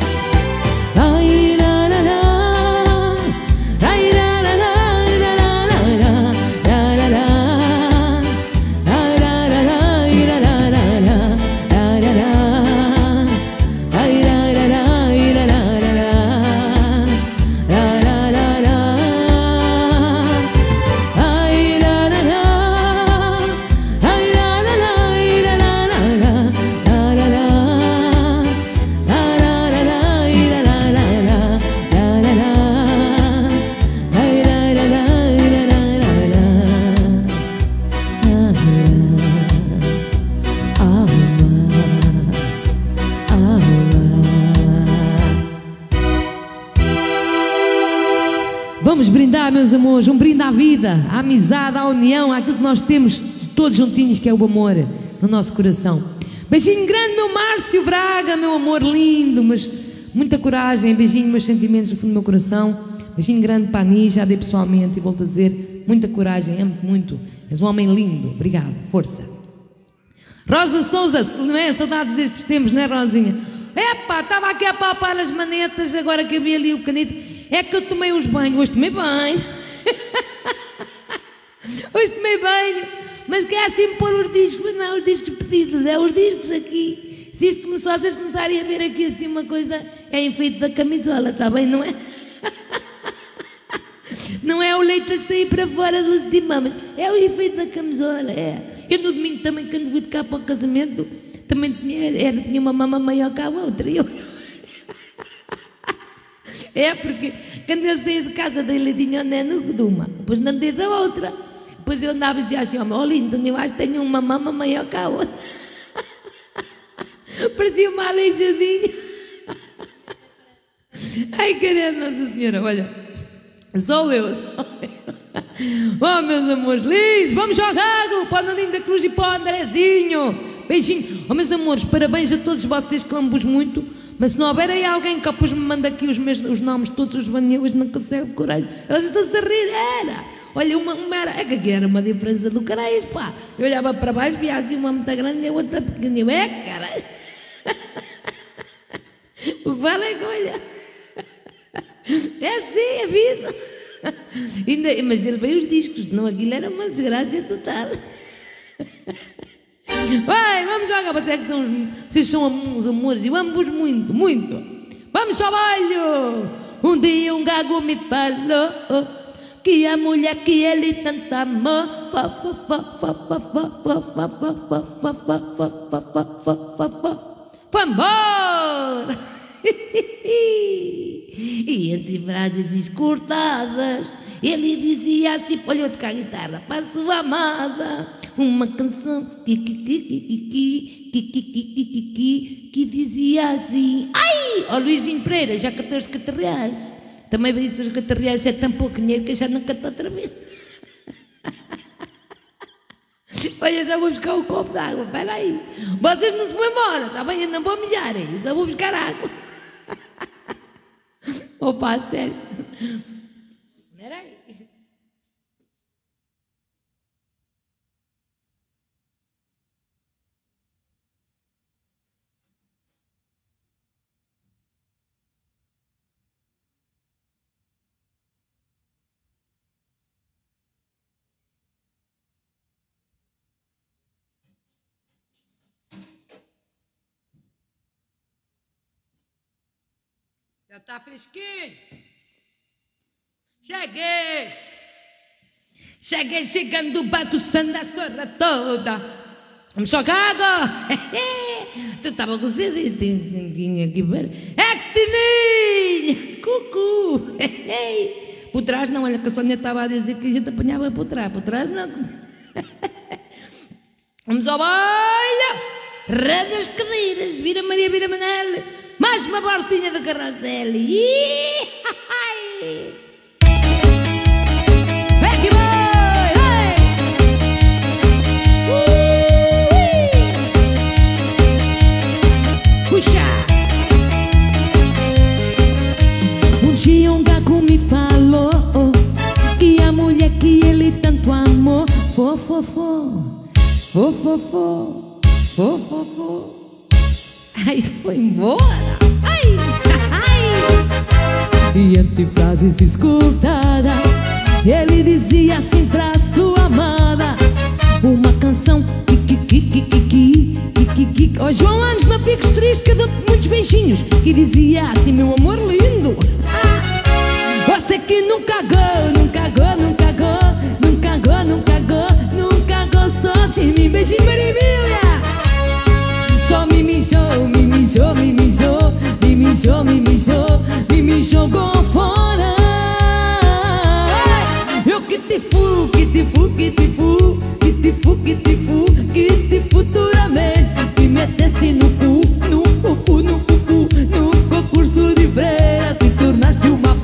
Vamos brindar, meus amores, um brinde à vida, à amizade, à união, àquilo que nós temos todos juntinhos, que é o amor no nosso coração. Beijinho grande, meu Márcio Braga, meu amor lindo, mas muita coragem. Beijinho, meus sentimentos do fundo do meu coração. Beijinho grande para a Ani, já dei pessoalmente e volto a dizer, muita coragem, amo-te muito. És um homem lindo, obrigado, força. Rosa Souza, não é? Saudades destes tempos, não é, Rosinha? Epá, estava aqui a palpar as manetas, agora que havia ali o canito. É que eu tomei uns banhos, hoje tomei banho. Hoje tomei banho, mas que é assim pôr os discos, não, os discos pedidos, é os discos aqui. Se isto começou, vocês começarem a ver aqui assim uma coisa, é enfeite da camisola, está bem, não é? Não é o leite a sair para fora dos de mamas, é o efeito da camisola, é. Eu no domingo também, quando fui de cá para o casamento, também tinha uma mama maior que a outra. É porque quando eu saí de casa dei leitinho ao neno de uma, depois não dei da outra. Depois eu andava e dizia assim, oh lindo, eu acho que tenho uma mama maior que a outra. Parecia uma aleijadinha. Ai, caramba, Nossa Senhora, olha, sou eu. Oh, meus amores lindos, vamos jogar para o Naninho da Cruz e para o Andrezinho. Beijinho. Oh, meus amores, parabéns a todos vocês que amo-vos muito. Mas se não houver aí alguém que depois me manda aqui os nomes todos os banheiros, não consigo decorar. Eles estão-se a rir, era. Olha, é que era uma diferença do caralho, pá. Eu olhava para baixo, via assim uma muito grande e a outra pequenina. É, cara. O que vale é que olha. É assim a vida. Mas ele veio os discos, senão aquilo era uma desgraça total. Vai, vamos jogar, vocês são uns amores e vamos muito, muito. Vamos ao baile. Um dia um gago me falou que a mulher que ele tanto amou foi embora. E entre frases cortadas ele dizia assim: olha, eu tocar a guitarra para a sua amada, uma canção que dizia assim: ai, ó Luizinho Pereira, já cantou os catarreais. Também vai dizer os catarreais é tão pouco dinheiro que eu já não canto outra vez. Olha, já vou buscar um copo de água, espera aí. Vocês não se vão embora, está bem? Eu não vou mijar aí, só vou buscar água. Opa, sério. Espera aí. Já está fresquinho. Cheguei chegando, bagunçando a sorra toda. Vamos jogar água. Tu estava com sede, tinha que ver. Extininha, cucu. Por trás não, olha que a Sónia estava a dizer que a gente apanhava por trás não. Vamos ao baile. Rede as cadeiras, vira Maria, vira Manel. Mais uma voltinha de carrossel. Vem que vai! Puxa! Um dia um gago me falou que a mulher que ele tanto amou ai, foi embora. Ai, ai. E entre frases escutadas ele dizia assim pra sua amada, uma canção ó João, antes não fiques triste que eu dou-te muitos beijinhos. E dizia assim: meu amor lindo, você que nunca gostou de mim. Beijinho, Marimília. Só me jogou fora. Eu que te futuramente te meteste no concurso de freira. Te tornaste uma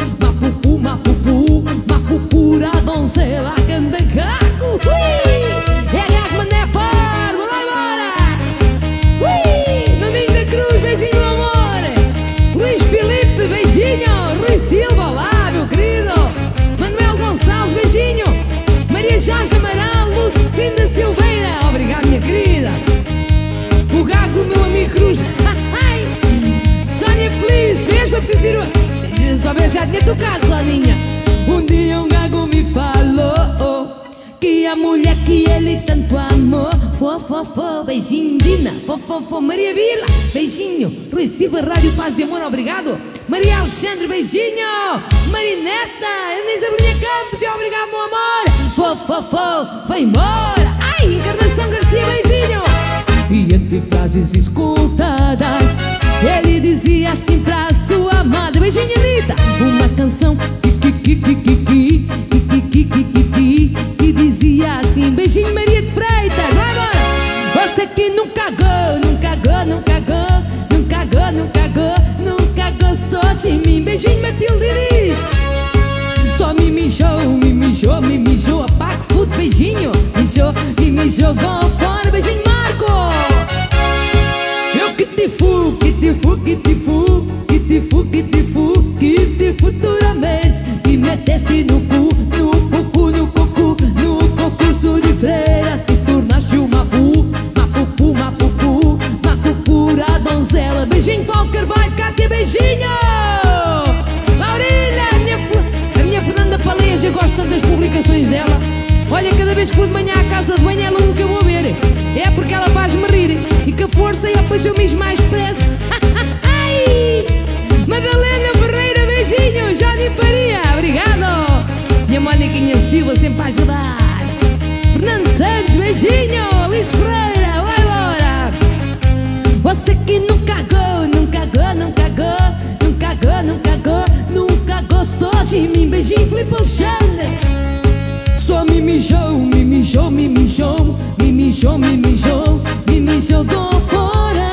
pura donzela. Canta gago, é gago, mané, para, vai embora. Naninho da Cruz, beijinho, meu amor. Luís Filipe, beijinho. Rui Silva, lá, meu querido. Manuel Gonçalves, beijinho. Maria Jorge Amaral, Lucinda Silveira, obrigado, minha querida. O gago, meu amigo Cruz. Sónia Feliz, beijo para preciso vir. Só vez já tinha tocado, Soninha. Um dia um gago me falou que a mulher que ele tanto amou beijinho, Dina, Maria Vila, beijinho. Rui Silva, Rádio Paz de Amor, obrigado. Maria Alexandre, beijinho. Marineta, Isabrinha Campos, obrigado, meu amor. Vai embora. Ai, Encarnação Garcia, beijinho. E entre frases escutadas ele dizia assim pra sua amada, beijinho, Anitta, uma canção que dizia assim: beijinho, Maria de Freitas, vai embora. Você que nunca gostou de mim. Beijinho, Matilde Diniz. Só me mijou, apaga fudo, beijinho. Me jogou fora, beijinho, Marco. Eu que te futuramente te meteste no concurso de freiras. Te tornaste uma pura donzela. Beijinho, Paulo Carvalho. imagens dela. Olha, cada vez que vou de manhã à casa de banho, ela nunca vou ver. É porque ela faz-me rir e com a força, e depois eu mijo mais depressa. Madalena Ferreira, beijinho. Johnny Faria, obrigado. Minha Moniquinha Silva, sempre a ajudar. Fernando Santos, beijinho. Liz Freira, vai embora. Você que nunca gostou de mim. Beijinho, Felipe Alexandre. Só me mijou do fora.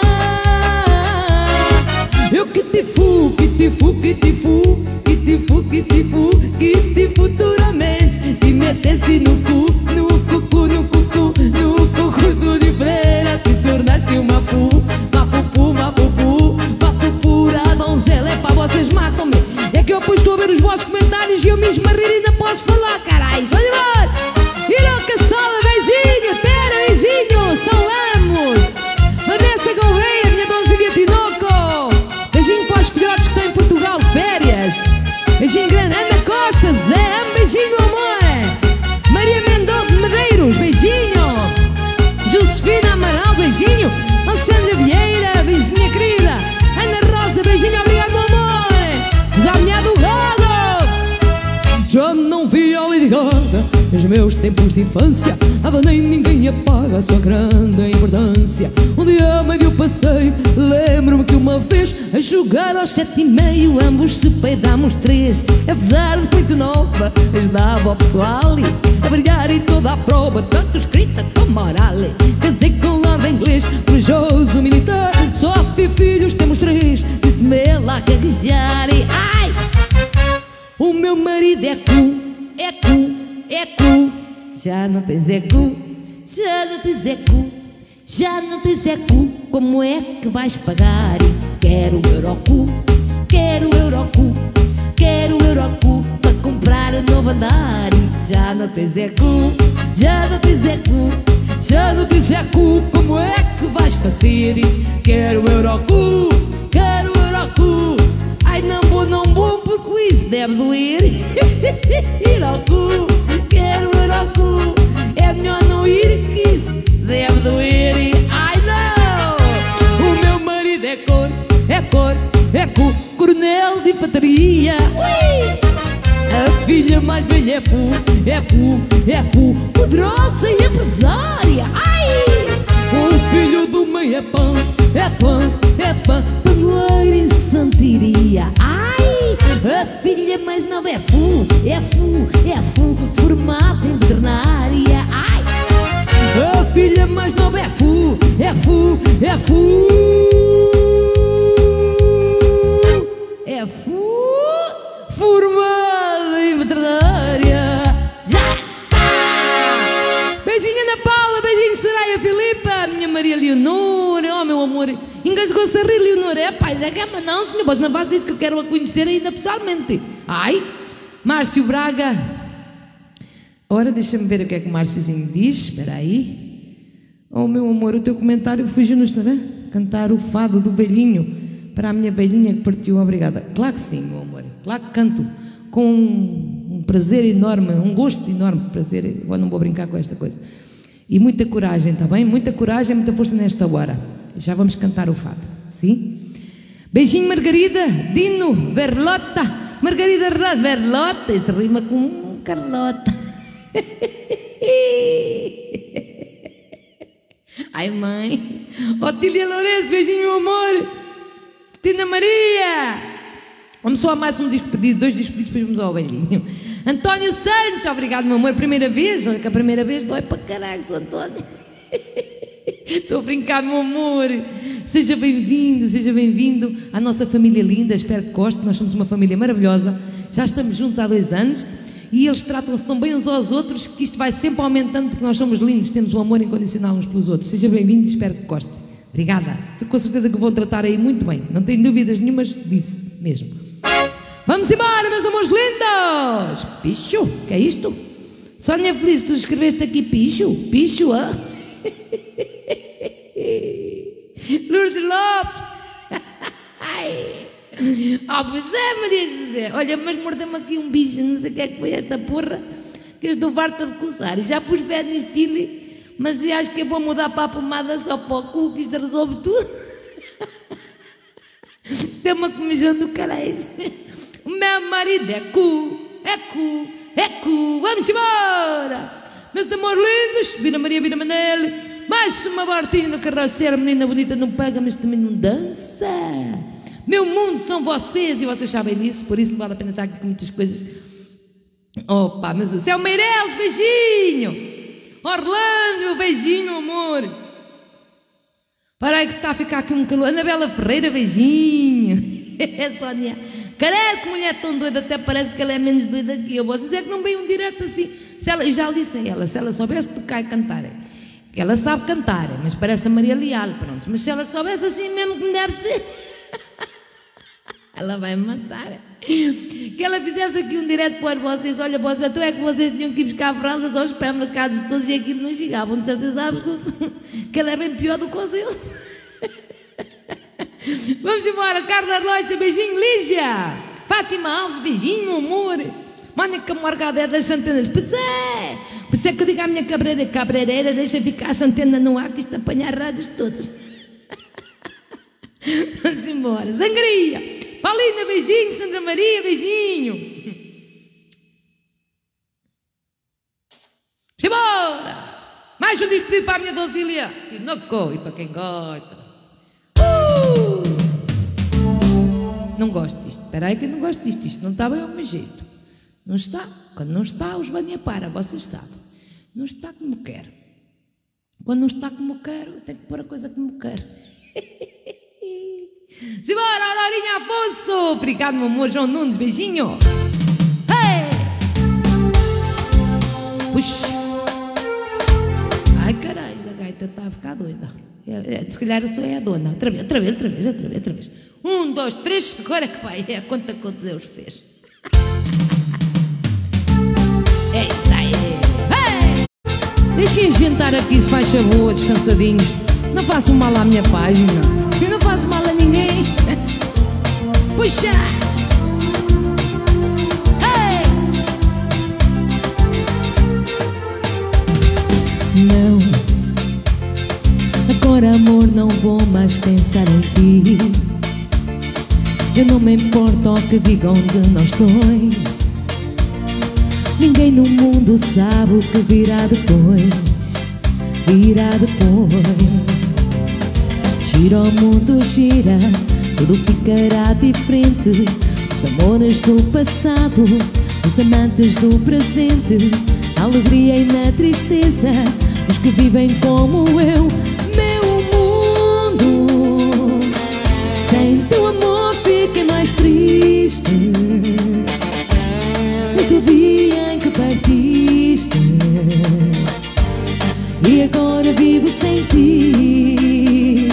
Eu que te fu futuramente. E meteste no concurso de freira. Te tornaste uma pura donzela. É pá, vocês matam-me. É que eu depois estou a ver os vossos comentários e eu mesmo a rir e não posso falar, caralho. Vamos embora. Iroca Sola, beijinho. Tera, beijinho. São Lemos. Vanessa Gouveia, minha donzinha Tinoco. Beijinho para os filhotes que estão em Portugal de férias. Beijinho grande. Ana Costa, Zé, beijinho, amor. Maria Medeiros, beijinho. Josefina Amaral, beijinho. Alexandra Vieira, beijinha querida. Ana Rosa, beijinho, obrigado, meu amor. Já minha do gado. Já não vi a Lady Gaga nos meus tempos de infância. Nada nem ninguém apaga a sua grande importância. Um dia meio passei, lembro-me que uma vez a jogar aos 7:30 ambos se peidámos 3. Apesar de muito nova, ajudava o pessoal a brilhar em toda a prova, tanto escrita como oral. Casei com lado inglês, corajoso militar. Só filhos temos 3, disse-me ela a gaguejar. E ai, o meu marido é cu. Já não tens eco, como é que vais pagar? Quero Eurocu, para comprar um novo andar. Já não tens eco, como é que vais fazer? Quero Eurocu. Ai, não vou, porque isso deve doer. Eurocu, quero Eurocu. É melhor não ir, que isso deve doer. Ai, não! O meu marido é coronel de infantaria. A filha mais velha é poderosa e empresária. Ai! O filho do meio é pão, paneleiro em Santiria. Ai! A filha mais nova é formada em veterinária. Ai! A filha mais nova formada em veterinária. Já está! Beijinho Ana Paula, beijinho Soraya Filipa, minha Maria Leonora. Oh, meu amor, engasgou-se a rir, Leonora. É pá, é que é, mas não, senhor, você não faz isso, que eu quero a conhecer ainda pessoalmente. Ai! Márcio Braga. Ora, deixa-me ver o que é que o Márciozinho diz. Espera aí. Oh, meu amor, o teu comentário fugiu no Instagram. Cantar o fado do velhinho para a minha velhinha que partiu. Obrigada. Claro que sim, meu amor. Claro que canto com um prazer enorme, um gosto enorme de prazer. Agora não vou brincar com esta coisa. E muita coragem, está bem? Muita coragem, muita força nesta hora. Já vamos cantar o fado, sim? Beijinho, Margarida, Dino, Berlota. Margarida Raz, Berlota. Isso rima com Carlota. Ai, mãe. Otília Lourenço, beijinho, meu amor. Tina Maria. Vamos só a mais um despedido, 2 despedidos, depois vamos ao velhinho. António Santos, obrigado, meu amor. Primeira vez, olha que a primeira vez dói para caralho, sou António. Estou a brincar, meu amor. Seja bem-vindo à nossa família linda. Espero que goste. Nós somos uma família maravilhosa. Já estamos juntos há 2 anos. E eles tratam-se tão bem uns aos outros que isto vai sempre aumentando, porque nós somos lindos, temos um amor incondicional uns pelos outros. Seja bem-vindo e espero que goste. Obrigada. Com certeza que vão tratar aí muito bem. Não tenho dúvidas nenhumas disso mesmo. Vamos embora, meus amores lindos. Picho, que é isto? Sónia Feliz, tu escreveste aqui picho? Picho, hã? Lourdes Lopes. Pois é, Maria José. Olha, mas mordeu-me aqui um bicho, não sei o que é que foi esta porra. que eu estou farta de coçar. E já pus Venice Tilly, mas eu acho que eu vou mudar para a pomada só para o cu, que isto resolve tudo. Tem uma comissão do caralho. O meu marido é cu, é cu, é cu. Vamos embora! Meus amores lindos, Vira Maria, Vira Manele, mais uma voltinha no carroceiro. Menina bonita não pega, mas também não dança. Meu mundo são vocês e vocês sabem disso, por isso vale a pena estar aqui com muitas coisas. Opa, meu Deus, Céu Meireles, beijinho. Orlando, beijinho, meu amor. Para aí que está a ficar aqui um calor. Anabela Ferreira, beijinho. É Sónia. Caralho, que mulher tão doida, até parece que ela é menos doida que eu. Vocês é que não veem um direto assim. Se ela, eu já lhe disse a ela, se ela soubesse tocar e cantar, que ela sabe cantar, mas parece a Maria Leal, pronto. Mas se ela soubesse assim mesmo como deve ser, ela vai me matar. Que ela fizesse aqui um direto para vocês. Olha, vocês, tu é que vocês tinham que ir buscar fraldas aos supermercados todos e aquilo não chegavam, de certeza absoluta. Que ela é bem pior do que eu. Vamos embora, Carla Rocha, beijinho, Lígia. Fátima Alves, beijinho, amor. Mónica Morgada das Santenas. Pois é que eu digo à minha cabreireira, deixa ficar a Santena no ar, que isto apanha as rádios todas. Vamos embora, Sangria. Paulina, beijinho. Sandra Maria, beijinho. Vamos embora. Mais um disco pedido para a minha donzília Tinoco, e para quem gosta. Não gosto disto. Espera aí que eu não gosto disto. Isto não está bem ao meu jeito. Não está. Quando não está, os banha para. Vocês sabem. Não está como quero. Quando não está como quero, eu tenho que pôr a coisa como quero. Simbora, Aurorinha Afonso. Obrigado, meu amor. João Nunes, beijinho. Hey! Puxa. Ai, caralho, a gaita está a ficar doida. Se calhar eu sou a dona. Outra vez. 1, 2, 3, agora que vai. É a conta que Deus fez. É isso aí. Hey! Deixem a gente estar aqui, se faz favor, descansadinhos. Não façam mal à minha página. Eu não faço mal a ninguém. Puxa! Hey! Não. Agora, amor, não vou mais pensar em ti. Eu não me importo o que digam de nós dois. Ninguém no mundo sabe o que virá depois. Gira o mundo, gira, tudo ficará diferente. Os amores do passado, os amantes do presente, na alegria e na tristeza, os que vivem como eu. Meu mundo, sem teu amor fiquei mais triste. Desde o dia em que partiste, e agora vivo sem ti.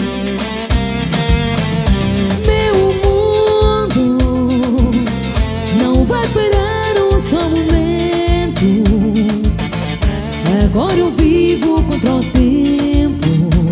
Meu mundo não vai parar um só momento. Agora eu vivo contra o tempo.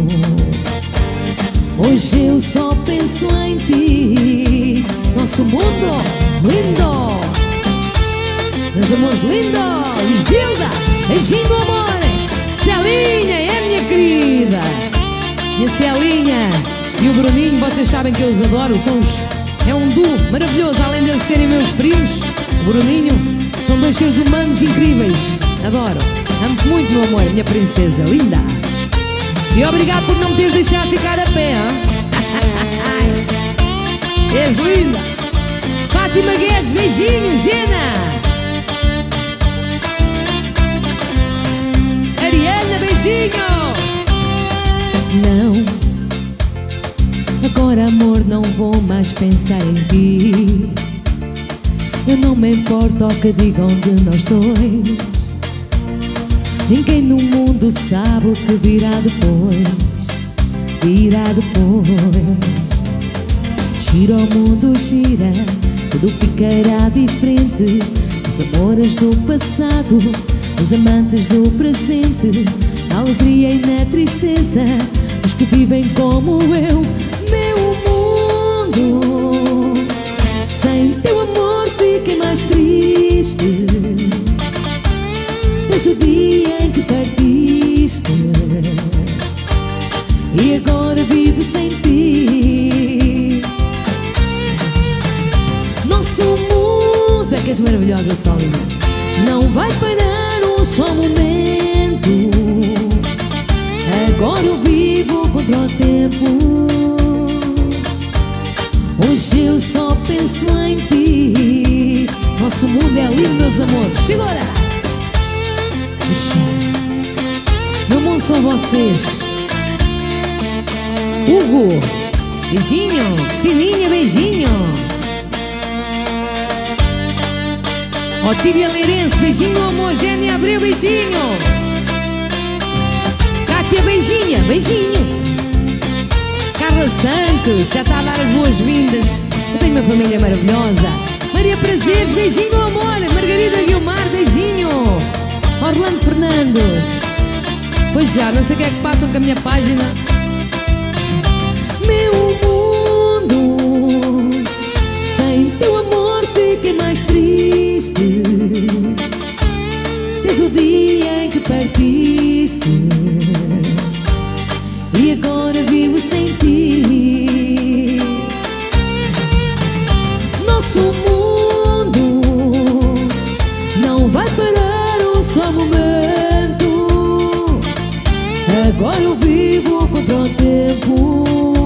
Hoje eu só penso em ti. Nosso mundo lindo, meus amores lindos. Isilda, beijinho, amor. Celinha, é minha querida. Minha Celinha e o Bruninho, vocês sabem que eu os adoro. É um duo maravilhoso, além de eles serem meus primos. O Bruninho, são dois seres humanos incríveis. Adoro, amo-te muito, meu amor, minha princesa linda. E obrigado por não me teres deixado ficar a pé, hein? És linda. Fátima Guedes, beijinho. Gena, Ariana, beijinho. Não, agora, amor, não vou mais pensar em ti. Eu não me importo o que digam de nós dois. Ninguém no mundo sabe o que virá depois. Gira o mundo, gira, tudo ficará diferente. Os amores do passado, os amantes do presente, na alegria e na tristeza, os que vivem como eu. Meu mundo, sem teu amor fiquei mais triste. não vai parar um só momento. Agora eu vivo contra o tempo. Hoje eu só penso em ti. Nosso mundo é lindo, meus amores. Segura! Meu mundo são vocês. Hugo, beijinho. Tininha, beijinho. Otília Leirense, beijinho, meu amor. Gênia Abreu, beijinho. Cátia, beijinha, beijinho. Carla Santos, já está a dar as boas-vindas. Eu tenho uma família maravilhosa. Maria Prazeres, beijinho, meu amor. Margarida Guilmar, beijinho. Orlando Fernandes. Pois já, não sei o que é que passam com a minha página. Meu mundo, sem teu amor fiquei mais triste. Desde o dia em que partiste, e agora vivo sem ti. Nosso mundo não vai parar um só momento. Agora eu vivo contra o tempo.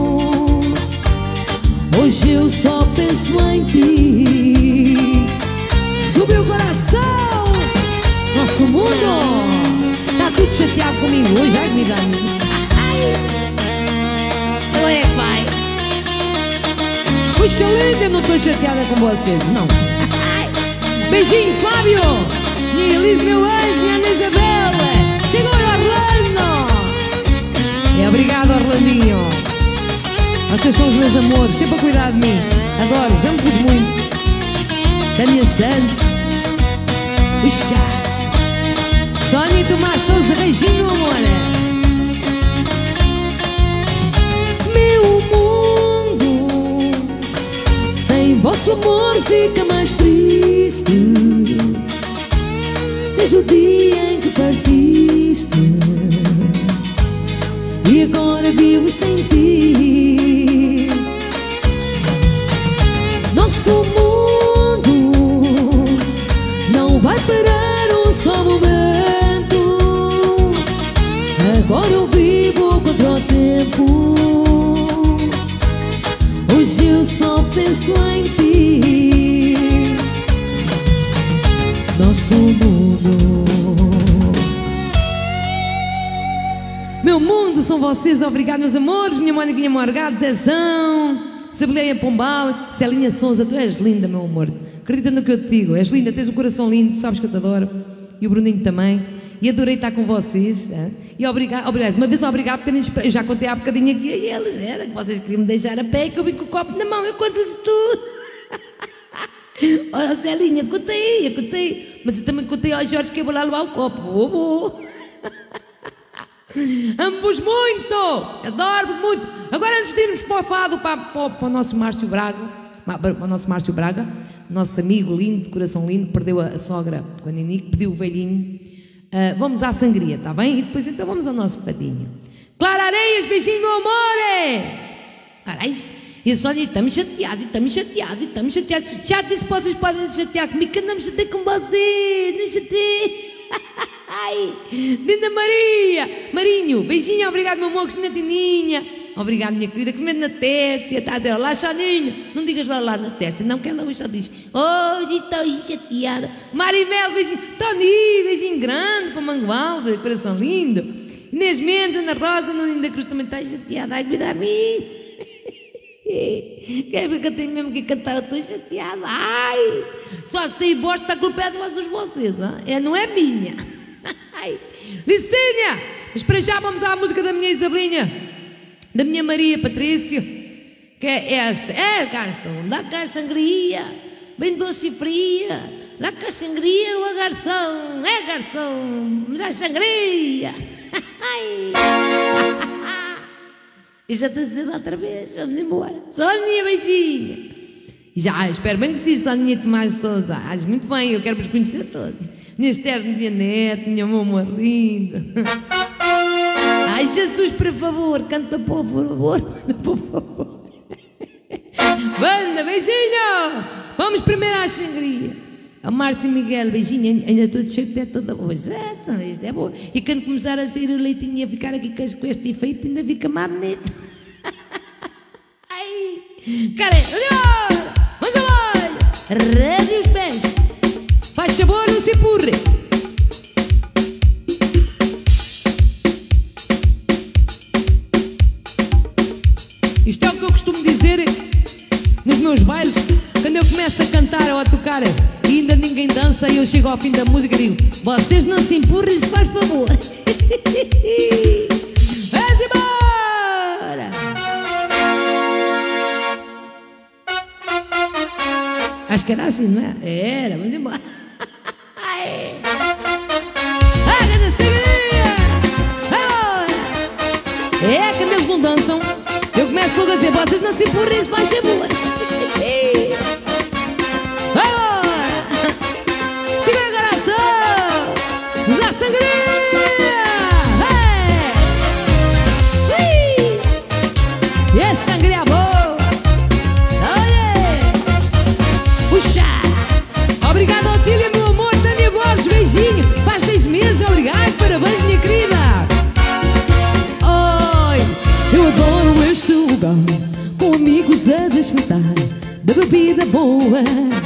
Hoje eu só penso em ti. Subiu o coração. Nosso mundo tá tudo chateado comigo hoje. Ai, me dá. Agora é que vai. Puxa, linda, eu não estou chateada com vocês, não. Beijinho, Fábio. Minha Elise, meu ex, minha Ana Isabela. Chegou Orlando. E obrigado, Orlandinho. Vocês são os meus amores, sempre a cuidar de mim. Adoro, já me pus muito. Tânia Santos. Puxa. Sónia Tomás Sousa, beijinho, amor. Vosso amor fica mais triste. Desde o dia em que partiste, e agora vivo sem ti. Nosso mundo não vai parar um só momento. Agora eu vivo contra o tempo. Hoje eu só penso em ti. Nosso mundo. Meu mundo são vocês, obrigado, meus amores. Minha Mónica Morgado, Zezão, Sabeleia Pombal, Celinha Souza. Tu és linda, meu amor. Acredita no que eu te digo, és linda, tens um coração lindo, tu sabes que eu te adoro. E o Bruninho também. E adorei estar com vocês. E obrigado, uma vez obrigado por terem. Eu já contei há bocadinho aqui a eles. Era que vocês queriam me deixar a pé, que eu vim com o copo na mão. Eu conto-lhes tudo. Olha, Celinha, contei. Mas eu também contei ao Jorge que eu vou lá levar o copo. Amo-vos muito. Adoro-vos muito. Agora, antes de irmos para o fado, para o nosso Márcio Braga, nosso amigo lindo, de coração lindo, que perdeu a sogra com a Ninique, pediu o velhinho. Vamos à sangria, está bem? E depois então vamos ao nosso fadinho. Clara Areias, beijinho, meu amor! Areias, e a Sónia, estamos chateados. Já disse que vocês podem chatear comigo, que eu não me chatei com vocês, não chatei. Linda Marinho, beijinho, obrigado, meu amor, que na Tininha. Obrigado, minha querida, comendo na Tércia. Está a dizer, lá, Soninho, não digas lá na Tércia, não, que ela hoje só diz, hoje estou chateada. Maribel, beijinho. Tony, beijinho grande para o Mangualde, coração lindo. Inês Mendes, Ana Rosa, Nuninho da Cruz também está chateada. Ai, cuida a mim. Quer ver que eu tenho mesmo que cantar? Eu estou chateada. Ai, só sei bosta, a culpa é de vocês, hein? Não é minha. Ai. Licínia, mas para já vamos à música da minha Isabelinha. Da minha Maria Patrícia, que é garçom, dá cá sangria, bem doce e fria, dá cá sangria, o garçom, mas é sangria. E já está a ser outra vez, vamos embora. Soninha, beijinho. E já, espero bem que sim, Soninha Tomás Sousa. Acho muito bem, eu quero vos conhecer todos. Minha Esther, minha Neto, minha mamãe linda. Ai, Jesus, por favor, canta por favor, Banda, beijinho! Vamos primeiro à sangria. A Márcio Miguel, beijinho, ainda estou de cheio de teto toda. Pois é, isto é bom. E quando começar a sair o leitinho e a ficar aqui com este efeito, ainda fica mais bonito. Ai, cara, vamos embora. Rede os pés. Faz sabor, não se empurre. Isto é o que eu costumo dizer nos meus bailes, quando eu começo a cantar ou a tocar e ainda ninguém dança e eu chego ao fim da música e digo: vocês não se empurrem, se faz favor. Vamos embora! Acho que era assim, não é? Era, vamos embora. Ai, grande alegria! É, quando eles não dançam, eu começo logo a dizer: vocês não se empurrem, se faz favor. Vai embora! Segura o coração! Usa a sangria! E é sangria boa! Olha! Puxa! Obrigado, Otília, meu amor! Tânia Borges, beijinho! Faz 6 meses, obrigado! Parabéns, minha querida! Ai, eu adoro este lugar, com amigos a desfrutar da bebida boa.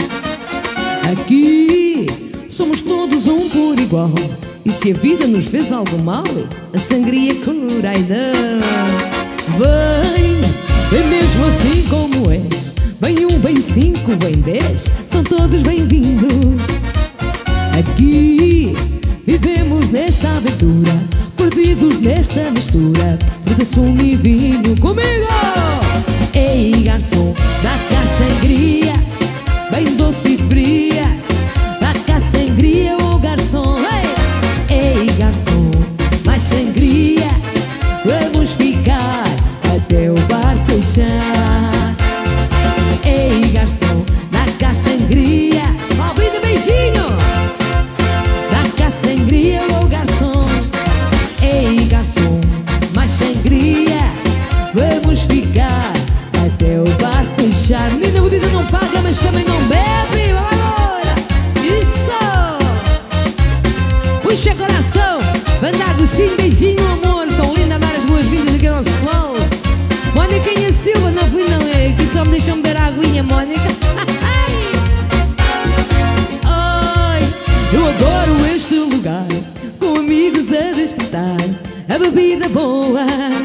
Aqui somos todos um por igual, e se a vida nos fez algo mal, a sangria cura e dá. Vem mesmo assim como és. Vem 1, vem 5, vem 10, são todos bem-vindos. Aqui vivemos nesta aventura, perdidos nesta mistura, fruta, sumo e vinho. Comigo! Ei, garçom, dá cá sangria, bem doce e fria. Dá cá sangria, ô garçom. Ei, garçom, mais sangria. Vamos ficar até o bar fechar. Ei, garçom, dá cá sangria. Malvina, beijinho. Dá cá sangria, ô garçom. Ei, garçom, mais sangria. Vamos ficar até o bar fechar. Menina bonita não paga, mas também não bebe. Vamos agora! Isso! Puxa coração! Banda Agostinho, beijinho, amor. Tão linda a dar as boas-vindas aqui ao nosso pessoal. Moniquinha Silva, não fui não, é que só me deixam beber a aguinha, Mónica. Ai, eu adoro este lugar, com amigos a desfrutar a bebida boa.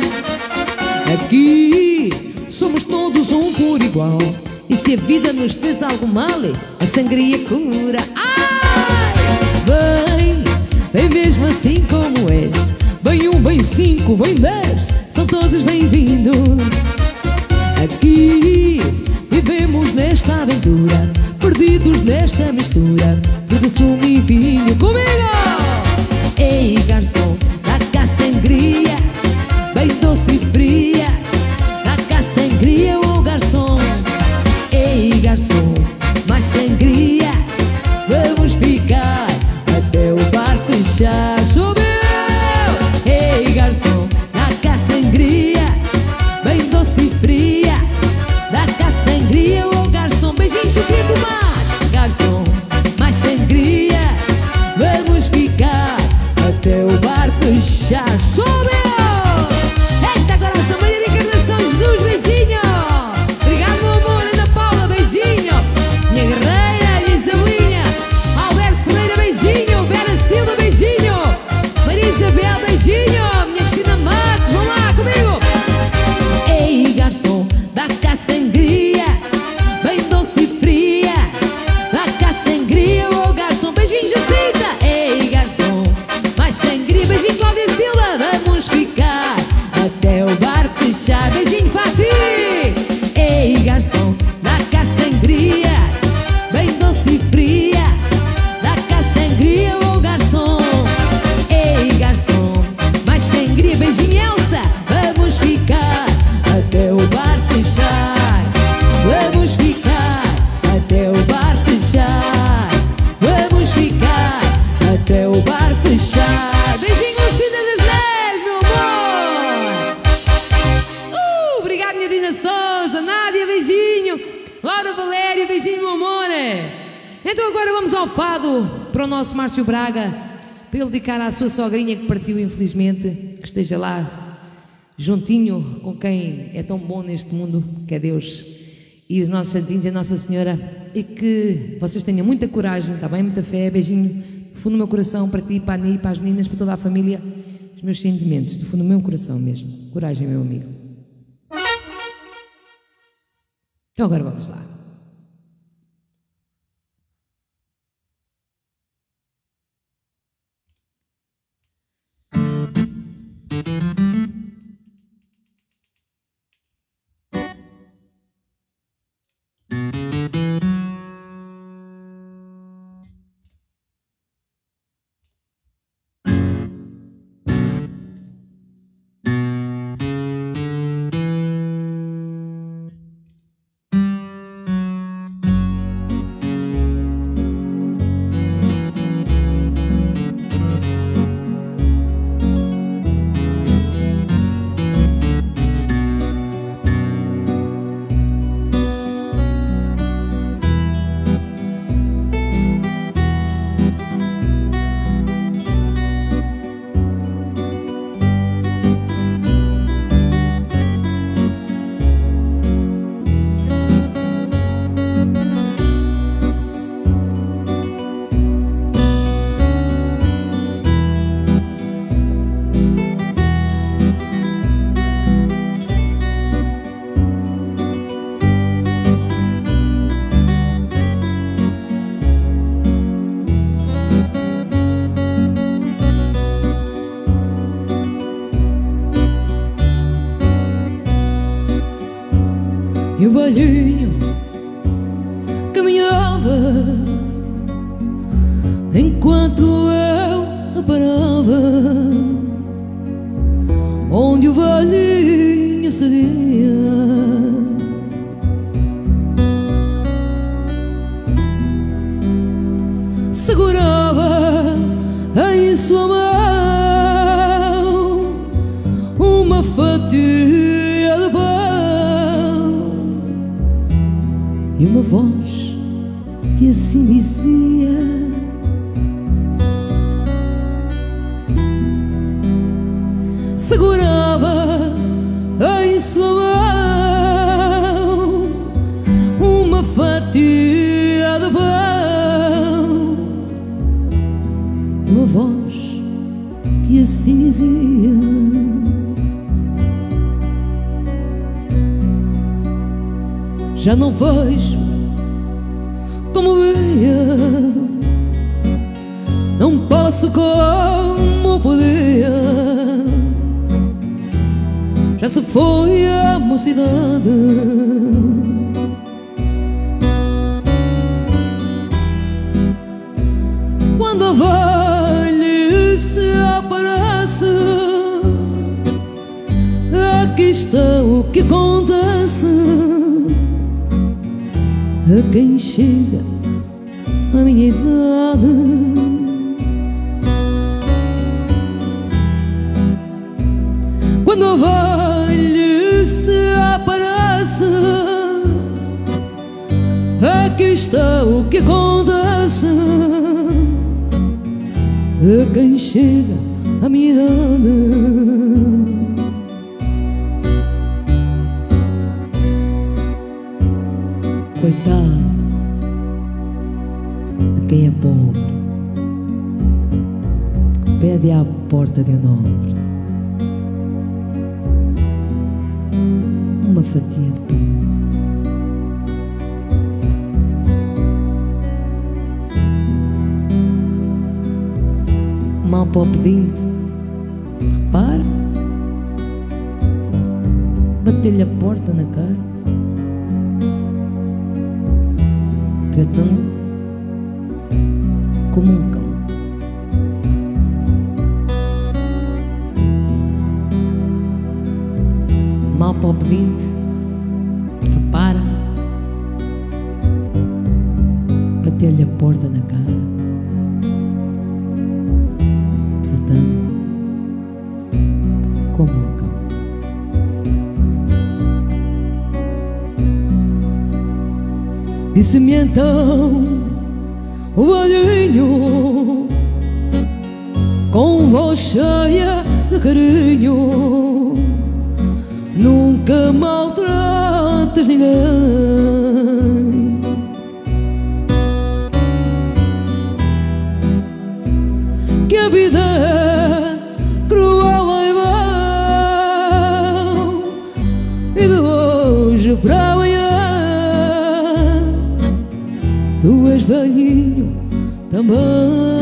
Aqui somos todos um por igual, e se a vida nos fez algo mal, a sangria cura. Ai, vem mesmo assim como és. Vem 1, vem 5, vem 10, são todos bem-vindos. Aqui vivemos nesta aventura, perdidos nesta mistura, fruta, sumo e vinho. Comigo! Ei, garçom, dá cá sangria, bem doce e fria. Dá cá sangria, ô garçom. Ei, garçom, mais sangria. Vamos ficar até o bar fechar. Subiu! Ei, garçom, dá cá sangria, bem doce e fria. Dá cá sangria, ô garçom. Beijinho, chutinho do mar. Garçom, mais sangria. Vamos ficar até o bar fechar. Subiu! Eita, coração, Maria de Encarnação, Jesus, beijinho. Obrigado, meu amor. Ana Paula, beijinho. Minha guerreira, minha Isabelinha. Alberto Ferreira, beijinho. Vera Silva, beijinho. Maria Isabel, beijinho. Minha Cristina Matos, vamos lá comigo. Ei, garçom, dá cá sangria, bem doce e fria. Dá cá sangria, ô garçom. Beijinho, Jacinta. Ei, garçom, mais sangria. Beijinho, Cláudia Silva. Vamos ficar até o bar fechar. Beijinho, Fati. Ei, garçom, dá cá sangria, bem doce e fria. Dá cá sangria, ô garçom. Ei, garçom, mais sangria. Beijinho, Elsa. Vamos ficar até o bar fechar. Vamos ficar até o bar fechar. Vamos ficar até o bar fechar. Beijinho, Lucina das Neves, meu amor. Obrigado, minha Dina Souza. Nádia, beijinho. Laura Valério, beijinho, meu amor. Então agora vamos ao fado para o nosso Márcio Braga, para ele dedicar à sua sogrinha que partiu infelizmente, que esteja lá juntinho com quem é tão bom neste mundo, que é Deus e os nossos santinhos e a Nossa Senhora, e que vocês tenham muita coragem, está bem? Muita fé. Beijinho do fundo do meu coração para ti, para a Ani, para as meninas, para toda a família. Os meus sentimentos, do fundo do meu coração mesmo. Coragem, meu amigo. Então agora vamos lá. E o velhinho caminhava enquanto eu reparava onde o velhinho seria. Segurava em sua mão uma fatia de pão e uma voz que assim dizia: segurava em sua mão uma fatia de pão e uma voz que assim dizia: já não vejo como via, não posso como podia, já se foi a mocidade. Quando a velhice aparece, aqui está o que acontece a quem chega à minha idade. Quando a velhice aparece, aqui está o que acontece a quem chega à minha idade. Coitado de quem é pobre, pede à porta de um nobre uma fatia de pão. Mal para o pedinte, repara, bater-lhe a porta na cara, tratando como um cão. Mal para o pedinte, repara, bater-lhe a porta na cara, tratando como um cão. Disse-me então o velhinho com voz cheia de carinho. Nunca maltratas ninguém. Que a vida é cruel e vão, e de hoje para amanhã tu és velhinho também.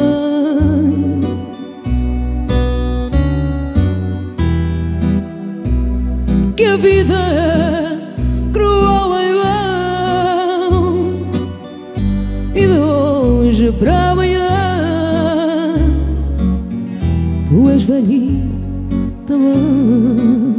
Que a vida é cruel e vão, e de hoje para amanhã tu és velhinho também.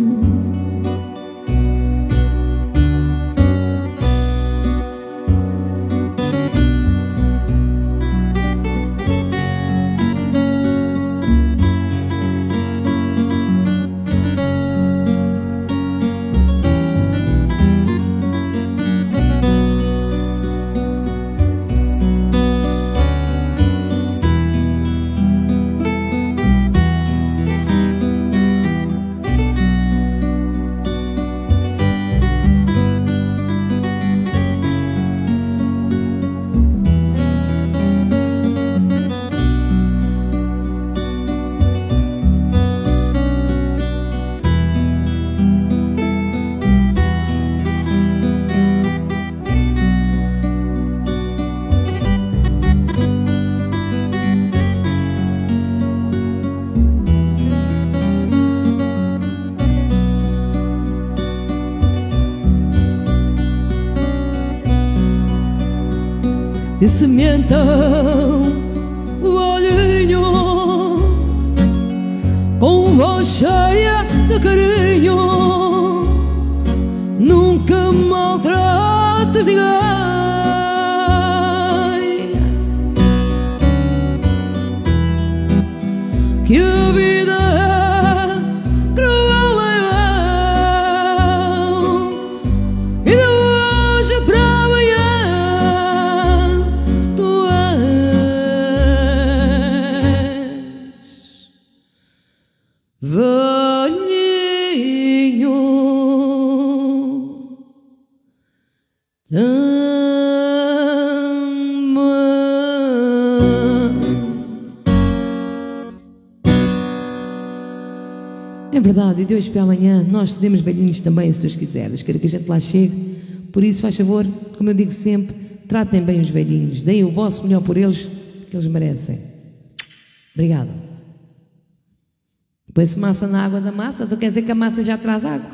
E sementam o olhinho com voz cheia de carinho. Nunca maltratas ninguém. Que a vida é cruel e vão, e de hoje para amanhã tu és velhinho também. É verdade, e de hoje para amanhã nós seremos velhinhos também, se Deus quiseres. Quero que a gente lá chegue. Por isso, faz favor, como eu digo sempre, tratem bem os velhinhos, deem o vosso melhor por eles, que eles merecem. Obrigada. Põe-se massa na água da massa, então quer dizer que a massa já traz água.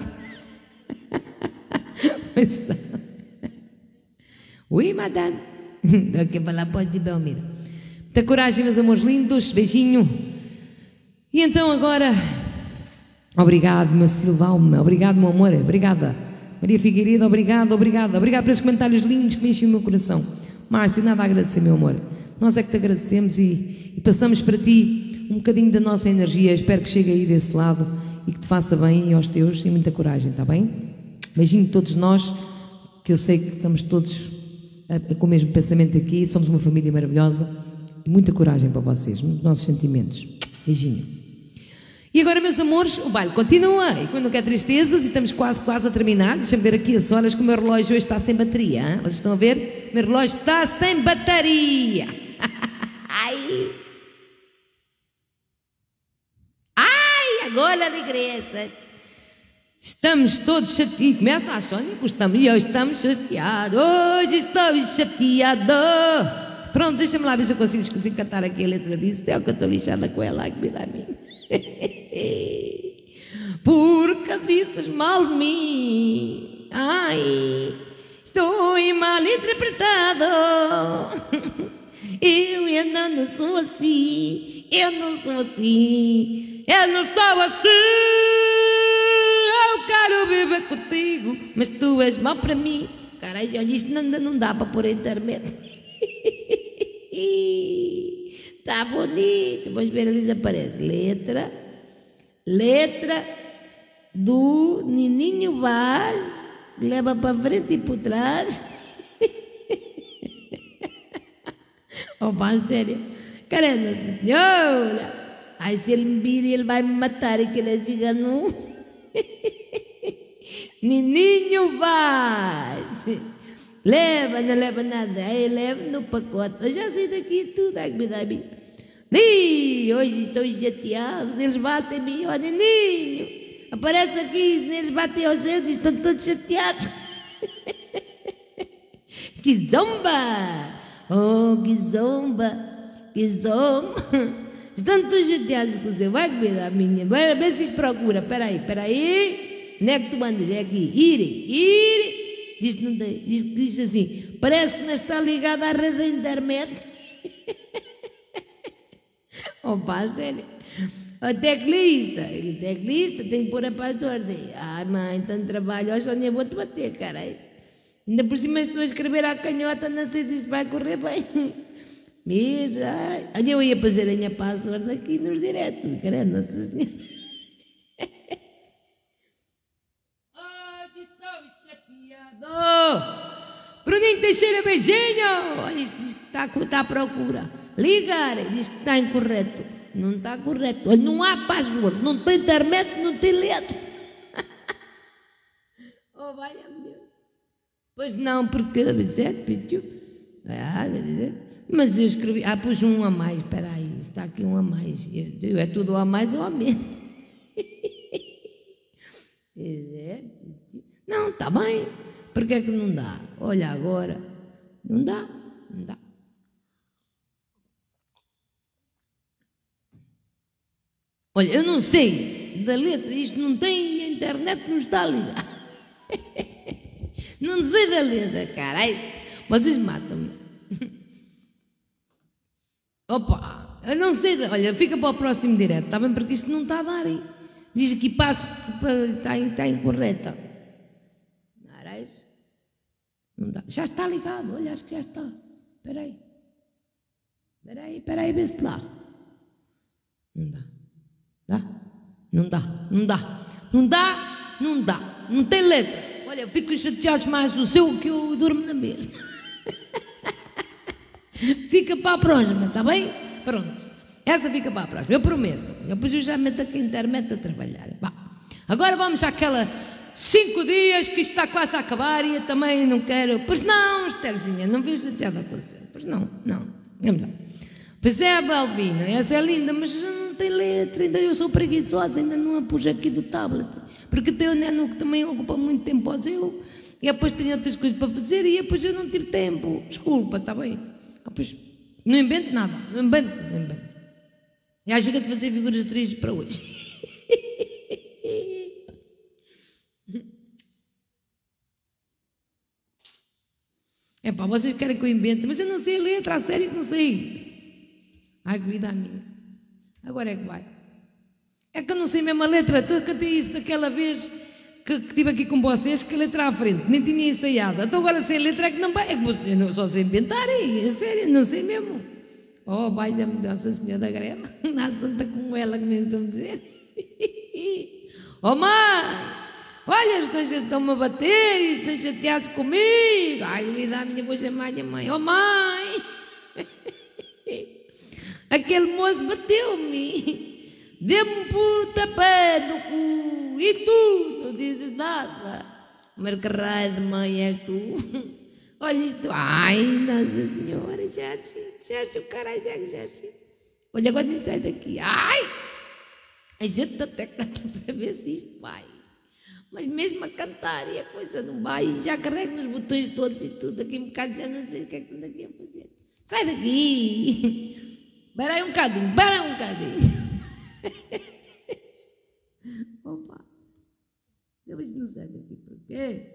Ui, madame. Estou aqui a falar, pode de Belmira. Muita coragem, meus amores lindos, beijinho. E então agora, obrigado, meu Silvalma, obrigado, meu amor, obrigada. Maria Figueiredo, obrigado por esses comentários lindos que me enchem o meu coração. Márcio, nada a agradecer, meu amor. Nós é que te agradecemos e passamos para ti um bocadinho da nossa energia. Espero que chegue aí desse lado e que te faça bem e aos teus, e muita coragem, está bem? Beijinho de todos nós, que eu sei que estamos todos com o mesmo pensamento aqui, somos uma família maravilhosa, e muita coragem para vocês, nos nossos sentimentos. Beijinho. E agora, meus amores, o baile continua, e quando não quer tristezas, e estamos quase a terminar, deixa-me ver aqui as horas, que o meu relógio hoje está sem bateria, hein? Vocês estão a ver? O meu relógio está sem bateria. Ai, agora regressas. Estamos todos chateados. Começa a Sónia, e hoje estamos chateados. Hoje estou chateado. Pronto, deixa-me lá ver se eu consigo cantar aqui a letra disso. É o que eu estou lixada com ela, que me dá a mim. Porque dizes mal de mim. Ai, estou mal interpretado. Eu ainda não sou assim. Eu não sou assim. Eu não sou assim. Eu quero viver contigo, mas tu és mau para mim. Caralho, olha, isto não dá para pôr a internet. Está bonito. Vamos ver, ali aparece letra do Nininho Vaz, leva para frente e por trás. Opa, sério. Cara, Nossa Senhora. Ai, se ele me vir, ele vai me matar, que ele é cigano. Nininho vai. Leva, não leva nada. Aí leva no pacote. Eu já sei daqui tudo. Ai, me dá bem. Hoje estou chateado. Eles batem-me. Ó, Nininho. Aparece aqui. Se eles batem aos seus, estão todos chateados. Que zomba! Oh, que zomba! Que zomba! Estão todos chateados com o seu. Vai comer a minha. Vai ver se procura. Peraí. Onde é que tu andas? É aqui. Ire. Diz assim. Parece que não está ligado à rede da internet. Opa, sério. O teclista tem que pôr a password. Ai, mãe, tanto trabalho. Hoje Sónia, vou-te bater, caralho. Ainda por cima estou a escrever à canhota, não sei se isso vai correr bem. Mira. Eu ia fazer a minha password aqui nos diretos. Caramba, Nossa Senhora. Bruninho Teixeira, beijinho. Olha, diz que está à procura. Ligar, diz que está incorreto. Não está correto. Olha, não há password, não tem internet, não tem letra. Oh, valha-me Deus. Pois não, porque mas eu escrevi. Pus um a mais. Espera aí, está aqui um a mais. É tudo a mais ou a menos. Não, está bem. Por que é que não dá? Olha agora. Não dá. Olha, eu não sei da letra. Isto não tem, a internet não está a ligar. Não deseja a letra, caralho. Vocês matam-me. Opa, eu não sei. Olha, fica para o próximo direto, está bem? Porque isto não está a dar aí. Diz aqui, passo, está incorreta. Não dá. Já está ligado, olha, acho que já está. Espera aí, vê se dá. Não dá. Dá? Não dá. Não tem letra. Olha, eu fico chateado mais o seu que eu durmo na mesma. Fica para a próxima, está bem? Pronto. Essa fica para a próxima, eu prometo. Depois eu já meto aqui a internet a trabalhar. Bah. Agora vamos àquela 5 dias que isto está quase a acabar e eu também não quero. Pois não, Estherzinha, não vejo chateada com você. Pois não. Pois é, a Balbina, essa é linda, mas não tem letra, ainda eu sou preguiçosa, ainda não a pus aqui do tablet. Porque tem o Neno que também ocupa muito tempo ao seu, e depois tenho outras coisas para fazer e depois eu não tive tempo. Desculpa, está bem? Pois não invento nada, não invento. Já chega de fazer figuras tristes para hoje. Vocês querem que eu invente, mas eu não sei a letra, a sério que não sei. Ai, que vida a minha. Agora é que vai. É que eu não sei mesmo a letra. Eu cantei isso daquela vez que estive aqui com vocês, que a letra à frente, nem tinha ensaiado. Então agora sem letra é que não vai. É que eu não só sei inventar, é sério, não sei mesmo. Oh, vai da Nossa Senhora da Grela, na santa como ela, que me estão a dizer. Oh, mãe! Olha, estão-me a bater e estão chateados comigo. Ai, me dá a minha coisa mais, mãe. Oh, mãe! Aquele moço bateu-me. Deu-me um pontapé no cu. E tu não dizes nada. Mas que raio de mãe és tu? Olha isto. Ai, Nossa Senhora, Jércio, caralho, Jércio. Olha, agora nem sai daqui. Ai! A gente até canta para ver se isto vai. Mas mesmo a cantar e a coisa não vai, e já carrego nos botões todos e tudo, aqui um bocado já não sei o que é que estou daqui a fazer. Sai daqui! Espera aí um bocadinho. Opa! Depois não sai daqui, por quê?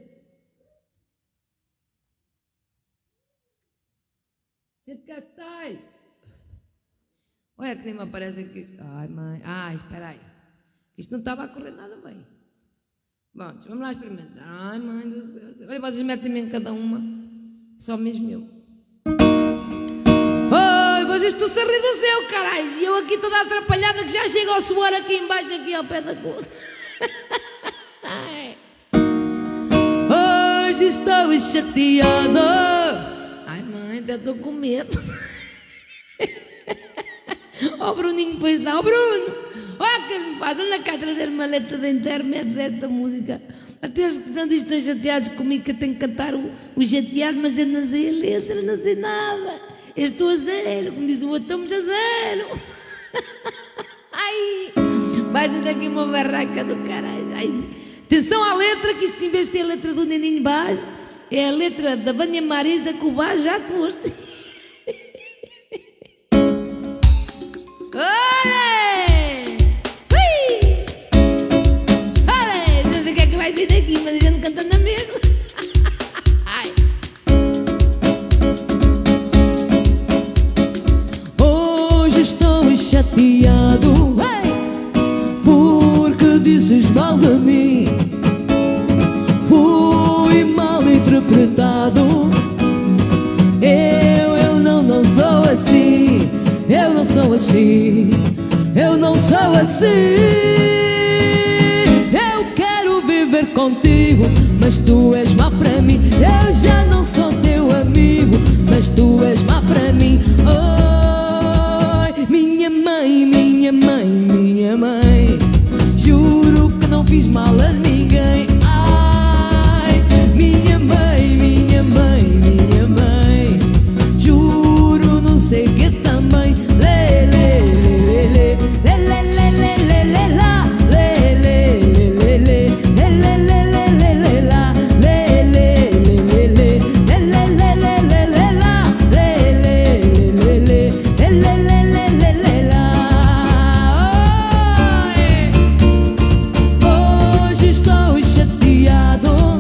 Gente, cá estáis! Olha que nem me aparece aqui. Ai, mãe. Ai, espera aí. Isto não estava a correr nada bem. Bom, vamos lá experimentar. Ai, mãe do céu. Olha, vocês metem-me em cada uma. Só mesmo eu. Oi, vocês estão-se a rir do céu, caralho. E eu aqui toda atrapalhada que já chego ao suor aqui embaixo, aqui ao pé da coisa. Hoje estou chateada. Ai, mãe, até estou com medo. Ó Bruninho, pois dá, ó Bruno, ó que me faz, anda cá a trazer uma letra de intermédio desta música. Até eles que estão chateados comigo que eu tenho que cantar o chateado, mas eu não sei a letra, não sei nada. Eu estou a zero, como diz o outro, estamos a zero. Ai, vai ser daqui uma barraca do caralho. Ai. Atenção à letra, que isto em vez de ter a letra do Neninho Baz, é a letra da Vânia Marisa que o Baz já te foste. Olé! Ui! Olé! Não sei o que é que vai sair daqui, mas a gente cantando mesmo. Ai. Hoje estou chateado, hey! Porque dizes mal de mim. Fui mal interpretado. Eu não sou assim. Eu não sou assim. Eu não sou assim. Eu quero viver contigo, mas tu és má para mim. Eu já não sou teu amigo, mas tu és má para mim. Oi, minha mãe, minha mãe, minha mãe, juro que não fiz mal a ninguém. Ai, minha mãe, minha mãe, minha mãe, juro não sei que também. Lê, lê, lê, lê, lê, lê, lê, lê, lê, lê, lá. Lê, lê, lê, lê, lê, lê, lê, lê, lê, lê, lê, lá. Lê, lê, lê, lê, lê, lê, lê, lê, lê, lê, lê, lá. Lê, lê, lê, lê, lê, lê, lê, lê, lê, lê, lá. Hoje estou chateado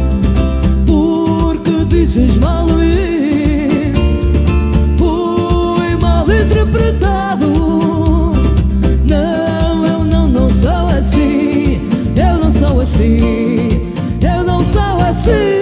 porque dizes mal de mim. Fui mal interpretado. Não, eu não sou assim. Eu não sou assim. Eu não sou assim.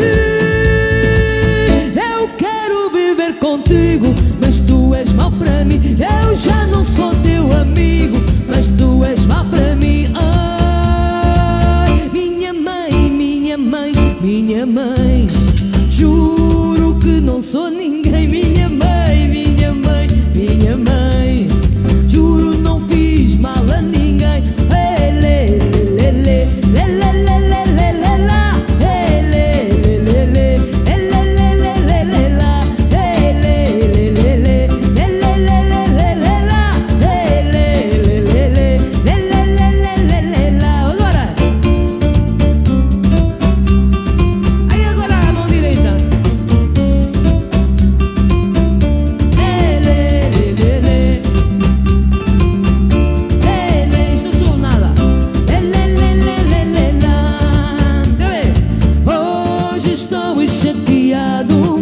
Eu quero viver contigo, mas tu és mau para mim. Eu já não sou teu amigo, mas tu és mau para mim. Ai, minha mãe, minha mãe, minha mãe, juro que não sou ninguém. Minha mãe, minha mãe, minha mãe, juro não fiz mal a ninguém. Lê, lê, lê, lê, lê, lê, lê, lê, lê, lê, lá. Lê, lê, lê, lê, lê, lê, lê, lê, lê, lê, lá. Lê, lê, lê, lê, lê, lê, lê, lê, lê, lê, lá. Lê, lê, lê, lê, lê, lê, lê, lê, lê, lê, lá. Agora. Aí agora a mão direita. Lê, lê, lê, lê, lê. Lê, lê, isto não sou nada. Lê, lê, lê, lê, lê, lê, lá. Outra vez. Hoje estou chateado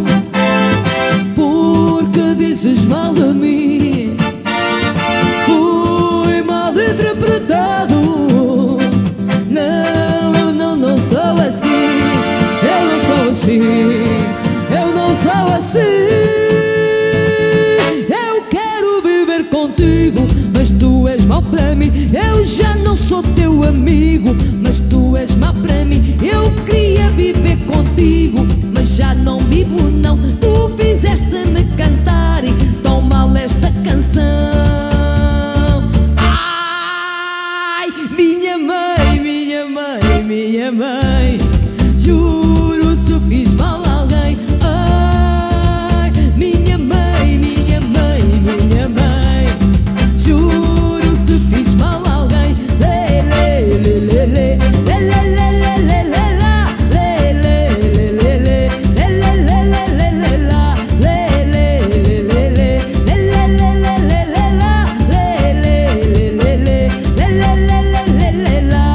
porque dizes mal de mim. Fui mal interpretado. Não, eu não sou assim. Eu não sou assim. Eu não sou assim. Eu quero viver contigo, mas tu és mau para mim. Eu já não sou teu amigo, mas tu és mau para mim. Eu queria viver contigo, mas já não vivo não. Tu fizeste-me cantar tão mal esta canção. Ai, minha mãe, minha mãe, minha mãe, juro se fiz mal a alguém. Ai, minha mãe, minha mãe, minha mãe, juro se fiz mal a alguém. Lê, lê, lê, lê, lê, lê, lê, lê, lê, lê, lá. Lê, lê, lê, lê, lê, lê, lê, lê, lê, lê, lá. Lê, lê, lê, lê, lê, lê, lê, lê, lê, lê, lá. Lê, lê, lê, lê, lê, lê, lê, lê, lê, lê, lá.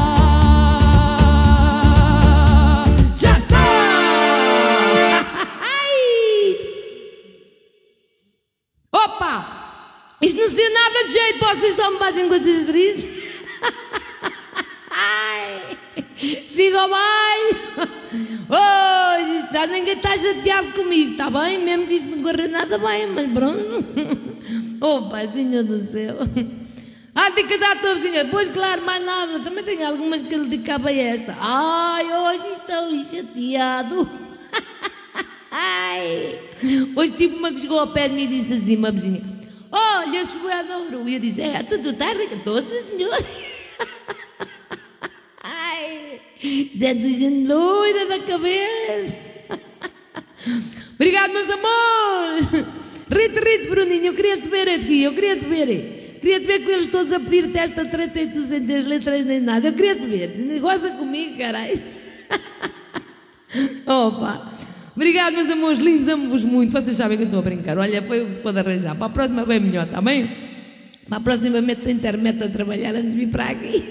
Já está! Ai! Opa! Isto não sei nada de jeito, vocês só me fazem coisas tristes. Ai! Siga ao baile! Oh, ninguém está chateado comigo, está bem? Mesmo que isto não corra nada bem, mas pronto. Oh, pai, Senhor do céu! Tem que dar todos, Senhor. Pois, claro, mais nada. Também tenho algumas que lhe dedicava a esta. Ai, hoje estou chateado. Ai! Ai. Hoje tive uma que chegou ao pé de mim e disse assim, uma vizinha: olha, esse foi adoro. E eu disse: tu estás rica? Estou, senhor. Ai, já tu gente doida da cabeça. Obrigado, meus amores. Rite, Bruninho, eu queria te ver aqui, eu queria te ver. Queria te ver com eles todos a pedir testa treta e tu sem ter letras nem nada. Eu queria te ver. Goza comigo, caralho. Opa. Obrigado, meus amores lindos, amo-vos muito. Vocês sabem que eu estou a brincar. Olha, foi o que se pode arranjar. Para a próxima bem melhor, está bem? Para a próxima meto a internet a trabalhar antes de vir para aqui.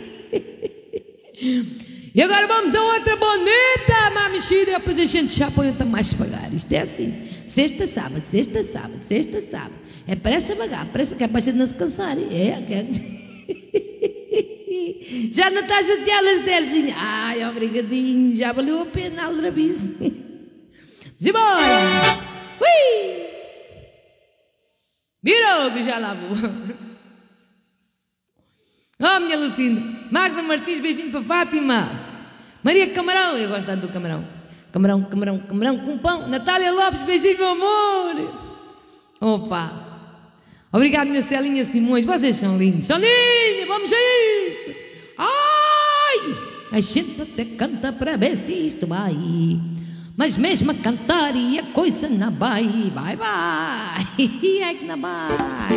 E agora vamos a outra bonita, mamexida. Depois a gente já põe outra mais pagar. Isto é assim. Sexta, sábado, sexta, sábado, sexta, sábado. É pressa vagar, pressa que é para a gente não se cansar. Já não está chateada, Estherzinha? Ai, obrigadinho, já valeu a pena, aldrabice. Vamos embora! Ui! Virou que já lá vou. Oh, minha Lucinda. Magna Martins, beijinho para Fátima. Maria Camarão, eu gosto tanto do Camarão. Camarão com pão. Natália Lopes, beijinho, meu amor. Opa. Obrigado, minha Celinha Simões. Vocês são lindos. Soninha, vamos a isso. Ai, a gente até canta para ver se isto vai. Mas mesmo a cantar e a coisa não vai. Vai. É que não vai.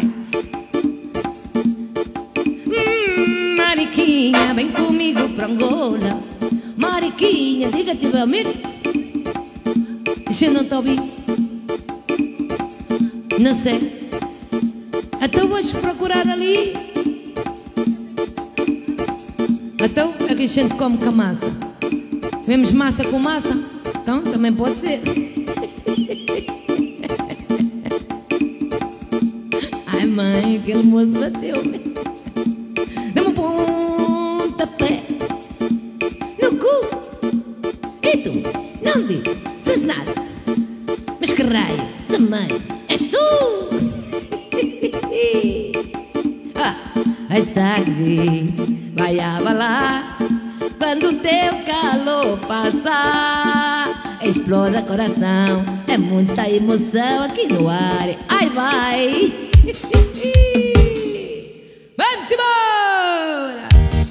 Mariquinha, vem comigo para Angola. Mariquinha, diga-te, Belmiro. Deixa eu não te ouvir. Não sei. Então vais procurar ali. Então é que a gente come com a massa. Vemos massa com massa. Então também pode ser. Ai mãe, aquele moço bateu-me. Dá-me um pontapé no cu. E tu não dizes nada. Mas que raio de mãe és tu? Ai tarde, vai abalar quando o teu calor passar. Explode coração, é muita emoção aqui no ar. Ai vai. Vamos embora.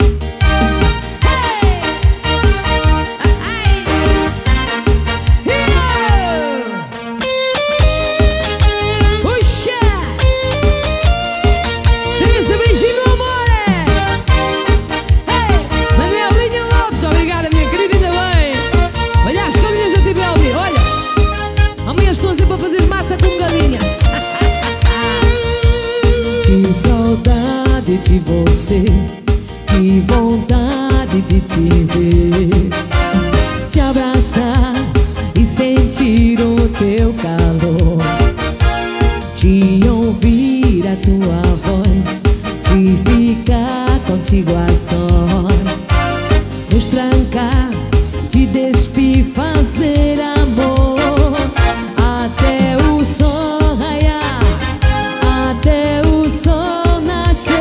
De você, que vontade de te ver, te abraçar e sentir o teu calor, te ouvir a tua voz, de ficar contigo a sós, nos trancar, te despir, fazer amor até o sol raiar, até o sol nascer.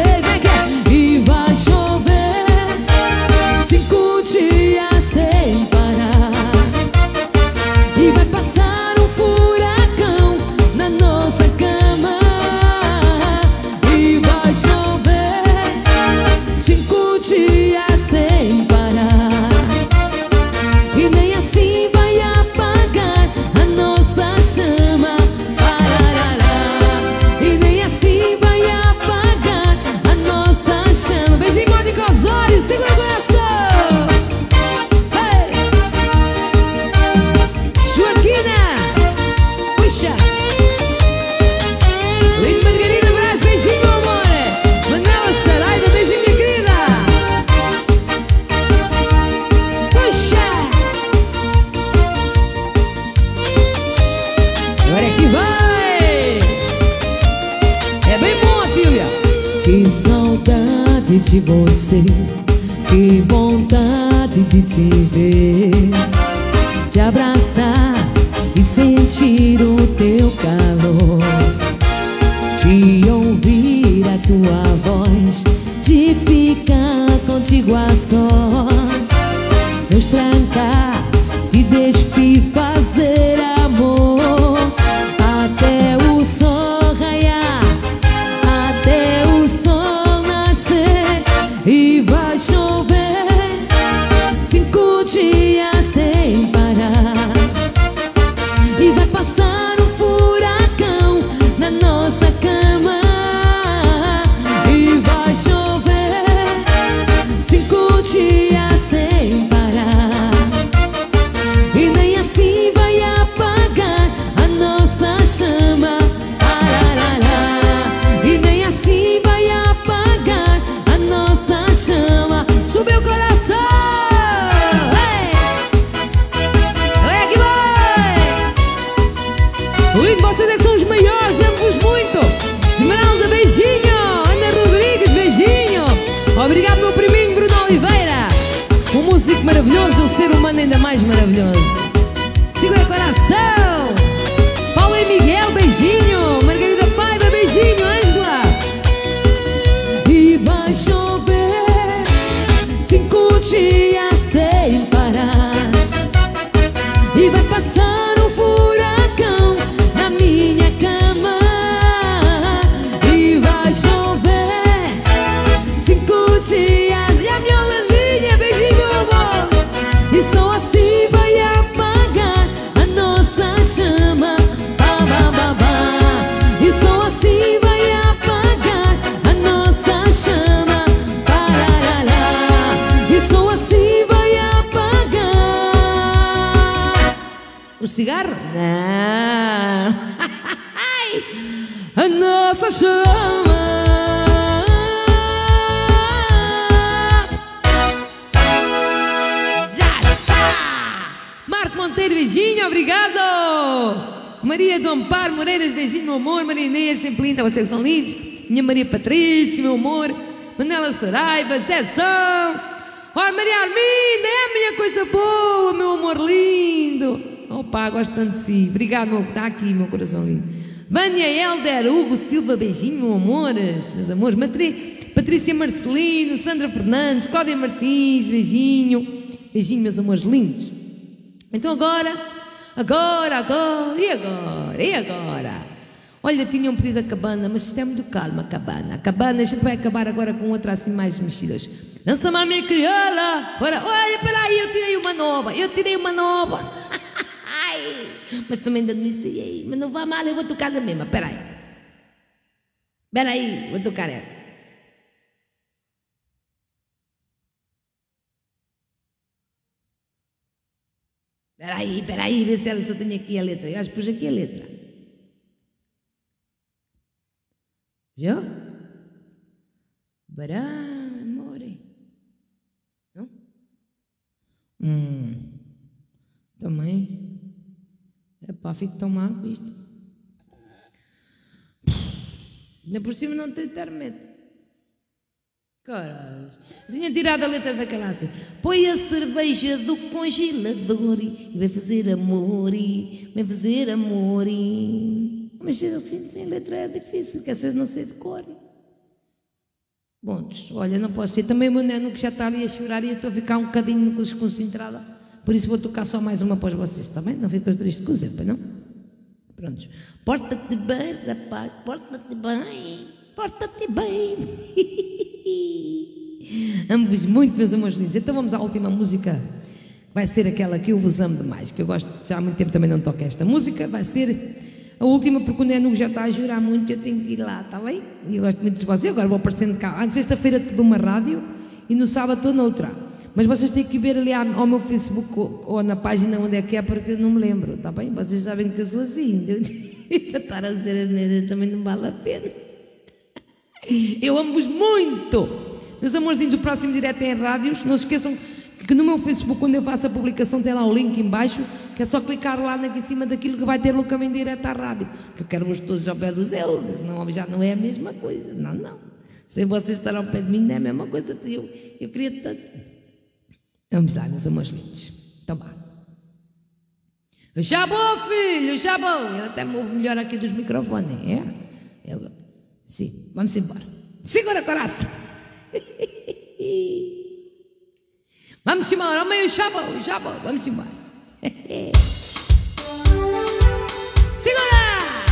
De você, que vontade de te ver, te abraçar e sentir o teu calor, te ouvir a tua voz, de ficar contigo a sós, nos trancar, te despir, fazer amor ainda mais maravilhoso. Segura coração. Paulo e Miguel, beijinho. Margarida Paiva, beijinho. Ângela. E vai chover 5 dias sem parar. E vai passar um furacão na minha cama. E vai chover 5 dias. E a minha Olaninha, beijinho, amor. E só assim vai apagar a nossa chama. Ba, ba, ba, ba. E só assim vai apagar a nossa chama. Pararará. E só assim vai apagar o cigarro? Não. A nossa chama. Já está. Marco Monteiro, beijinho, obrigado. Maria do Amparo Moreiras, beijinho, meu amor. Maria Inês, sempre linda, vocês são lindos. Minha Maria Patrícia, meu amor. Manela Saraiva, Zezão. Ora, Maria Arminda, é a minha coisa boa, meu amor lindo. Opa, gosto tanto de si. Obrigado, meu, que está aqui, meu coração lindo. Vânia Helder, Hugo Silva, beijinho, meu amores, meus amores. Patrícia Marcelino, Sandra Fernandes, Cláudia Martins, beijinho. Beijinho, meus amores lindos. Então agora. E agora? Olha, tinham pedido a cabana, mas isto é muito calma, a cabana. A cabana, a gente vai acabar agora com outra assim mais mexidas. Dança-me a minha crioula. Olha, peraí, eu tirei uma nova. Mas também ainda não ensaiei. Mas não vá mal, eu vou tocar na mesma. Peraí, vou tocar ela. Peraí, vê se ela só tem aqui a letra. Eu acho que pus aqui a letra. Viu? Bará, amore. Não? Também. Epá, fico tão mal com isto. Ainda por cima não tem internet. Caralho. Tinha tirado a letra daquela assim. Põe a cerveja do congelador e vai fazer amor. Mas assim, sem letra é difícil, que vocês não sei de cor. Bom, olha, não posso ser. Também o meu neno que já está ali a chorar e eu estou a ficar um bocadinho desconcentrada. Por isso vou tocar só mais uma para vocês, está bem? Não ficam tristes com o Zé, não? Prontos. Porta-te bem, rapaz, porta-te bem. Amo-vos muito, meus amores lindos. Então vamos à última música. Vai ser aquela que eu vos amo demais, que eu gosto, já há muito tempo também não toco esta música. Vai ser a última, porque o Neno já está a jurar muito, eu tenho que ir lá, está bem? E eu gosto muito de vocês, agora vou aparecendo cá. Na sexta-feira te dou uma rádio e no sábado estou noutra. Mas vocês têm que ver ali ao meu Facebook ou na página onde é que é, porque eu não me lembro, está bem? Vocês sabem que eu sou assim. Para estar a dizer as neiras também não vale a pena. Eu amo-vos muito. Meus amorzinhos, o próximo direto é em rádios. Não se esqueçam que no meu Facebook, quando eu faço a publicação, tem lá o link em baixo, que é só clicar lá em cima daquilo que vai ter no caminho direto à rádio. Que eu quero-vos todos ao pé do céu, senão já não é a mesma coisa. Não. Sem vocês estar ao pé de mim não é a mesma coisa. Eu queria tanto. Vamos lá, meus amores lindos. Então vá. Já vou, filho, já vou. Eu até me ouvo melhor aqui dos microfones, é? Sim, vamos embora. Segura coração. Vamos embora, amanhã já vou, vamos embora. Segura!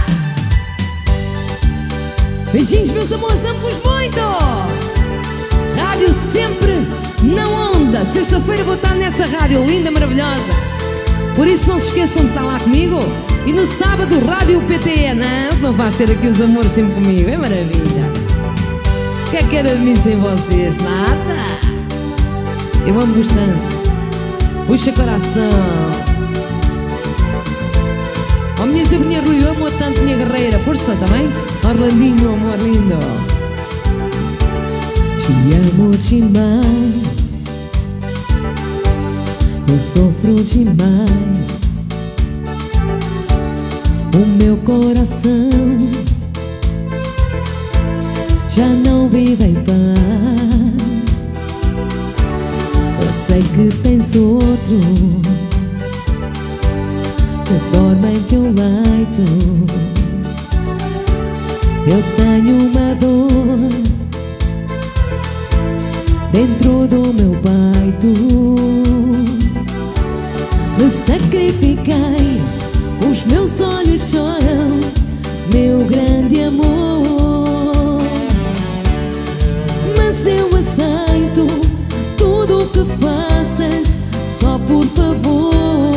Beijinhos, meus amores, amo-vos muito. Rádio sempre na onda. Sexta-feira vou estar nessa rádio linda, maravilhosa. Por isso não se esqueçam de estar lá comigo. E no sábado, Rádio PTE. Não vais ter aqui os amores sempre comigo, é maravilha. O que é que era de mim sem vocês? Nada. Eu amo-vos tanto. Puxa coração. Oh, minha Zavinha Rui, eu amo tanto, minha guerreira. Força também. Orlandinho, meu amor lindo. Te amo demais. Eu sofro demais. O meu coração já não vive em paz. Eu sei que tens outro que dorme em teu leito. Eu tenho uma dor dentro do meu peito. Me sacrifiquei, os meus olhos choram, meu grande amor. Mas eu aceito tudo o que faças, só por favor.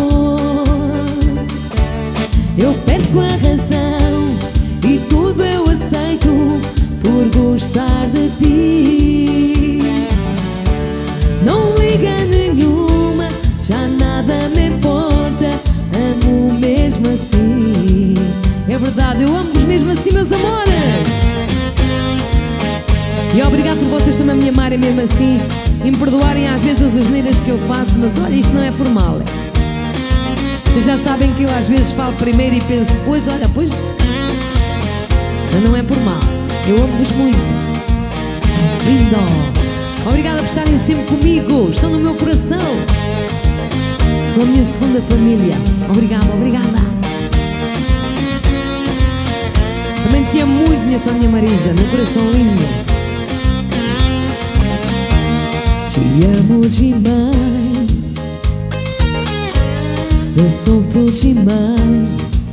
Eu perco a razão e tudo eu aceito por gostar de ti. Não liga nenhuma, já nada me importa, amo mesmo assim. É verdade, eu amo-vos mesmo assim, meus amores. E obrigado por vocês também me amarem mesmo assim e me perdoarem às vezes as asneiras que eu faço, mas olha, isto não é por mal. Vocês já sabem que eu às vezes falo primeiro e penso depois, olha, pois... Mas não é por mal, eu amo-vos muito. Lindo! Obrigada por estarem sempre comigo, estão no meu coração. São a minha segunda família. Obrigada, obrigada. Também te amo muito, minha Sónia Marisa, meu coração lindo. Te amo demais, eu sofro demais.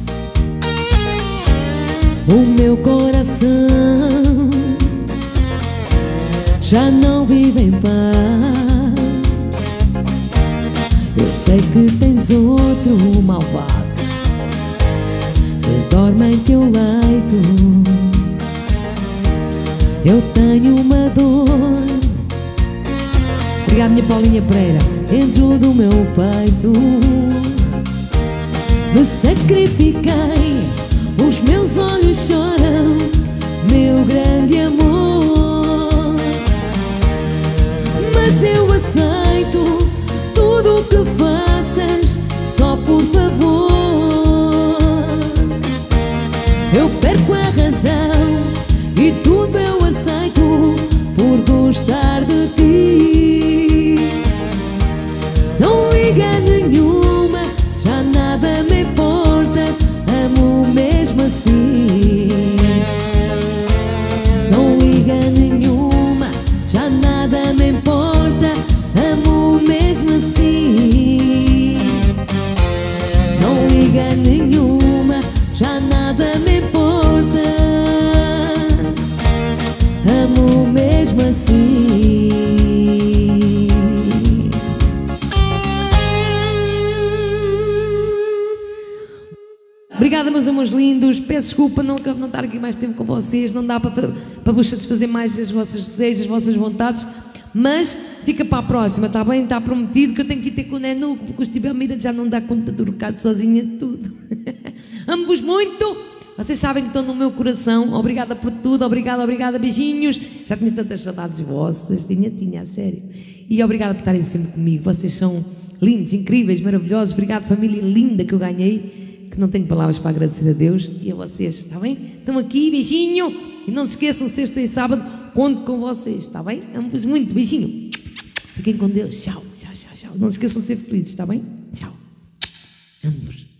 O meu coração já não vive em paz. Eu sei que tens outro malvado que dorme em teu leito. Eu tenho uma dor, obrigada minha Paulinha Pereira, dentro do meu peito. Me sacrifiquei, os meus olhos choram, meu grande amor. Mas eu aceito tudo o que faças, só por favor. Eu perco a razão e tudo eu aceito por gostar de ti. Não liga nenhuma, já nada me importa, amo mesmo assim. Não liga nenhuma, já nada me importa, amo mesmo assim. Não liga nenhuma, já nada me importa, amo mesmo assim. Obrigada, meus amores lindos. Peço desculpa não estar aqui mais tempo com vocês. Não dá para vos satisfazer mais as vossas desejos, as vossas vontades. Mas fica para a próxima, está bem? Está prometido que eu tenho que ir ter com o Nenu, porque o Steve Almeida já não dá conta do recado sozinha de tudo. Amo-vos muito. Vocês sabem que estão no meu coração. Obrigada por tudo. Obrigada, obrigada. Beijinhos. Já tinha tantas saudades vossas. Tinha, a sério. E obrigada por estarem sempre comigo. Vocês são lindos, incríveis, maravilhosos. Obrigado, família linda que eu ganhei, que não tenho palavras para agradecer a Deus e a vocês, está bem? Estão aqui, beijinho. E não se esqueçam, sexta e sábado, conto com vocês, está bem? Amo-vos muito, beijinho. Fiquem com Deus. Tchau, tchau, tchau, tchau. Não se esqueçam de ser felizes, está bem? Tchau. Amo-vos.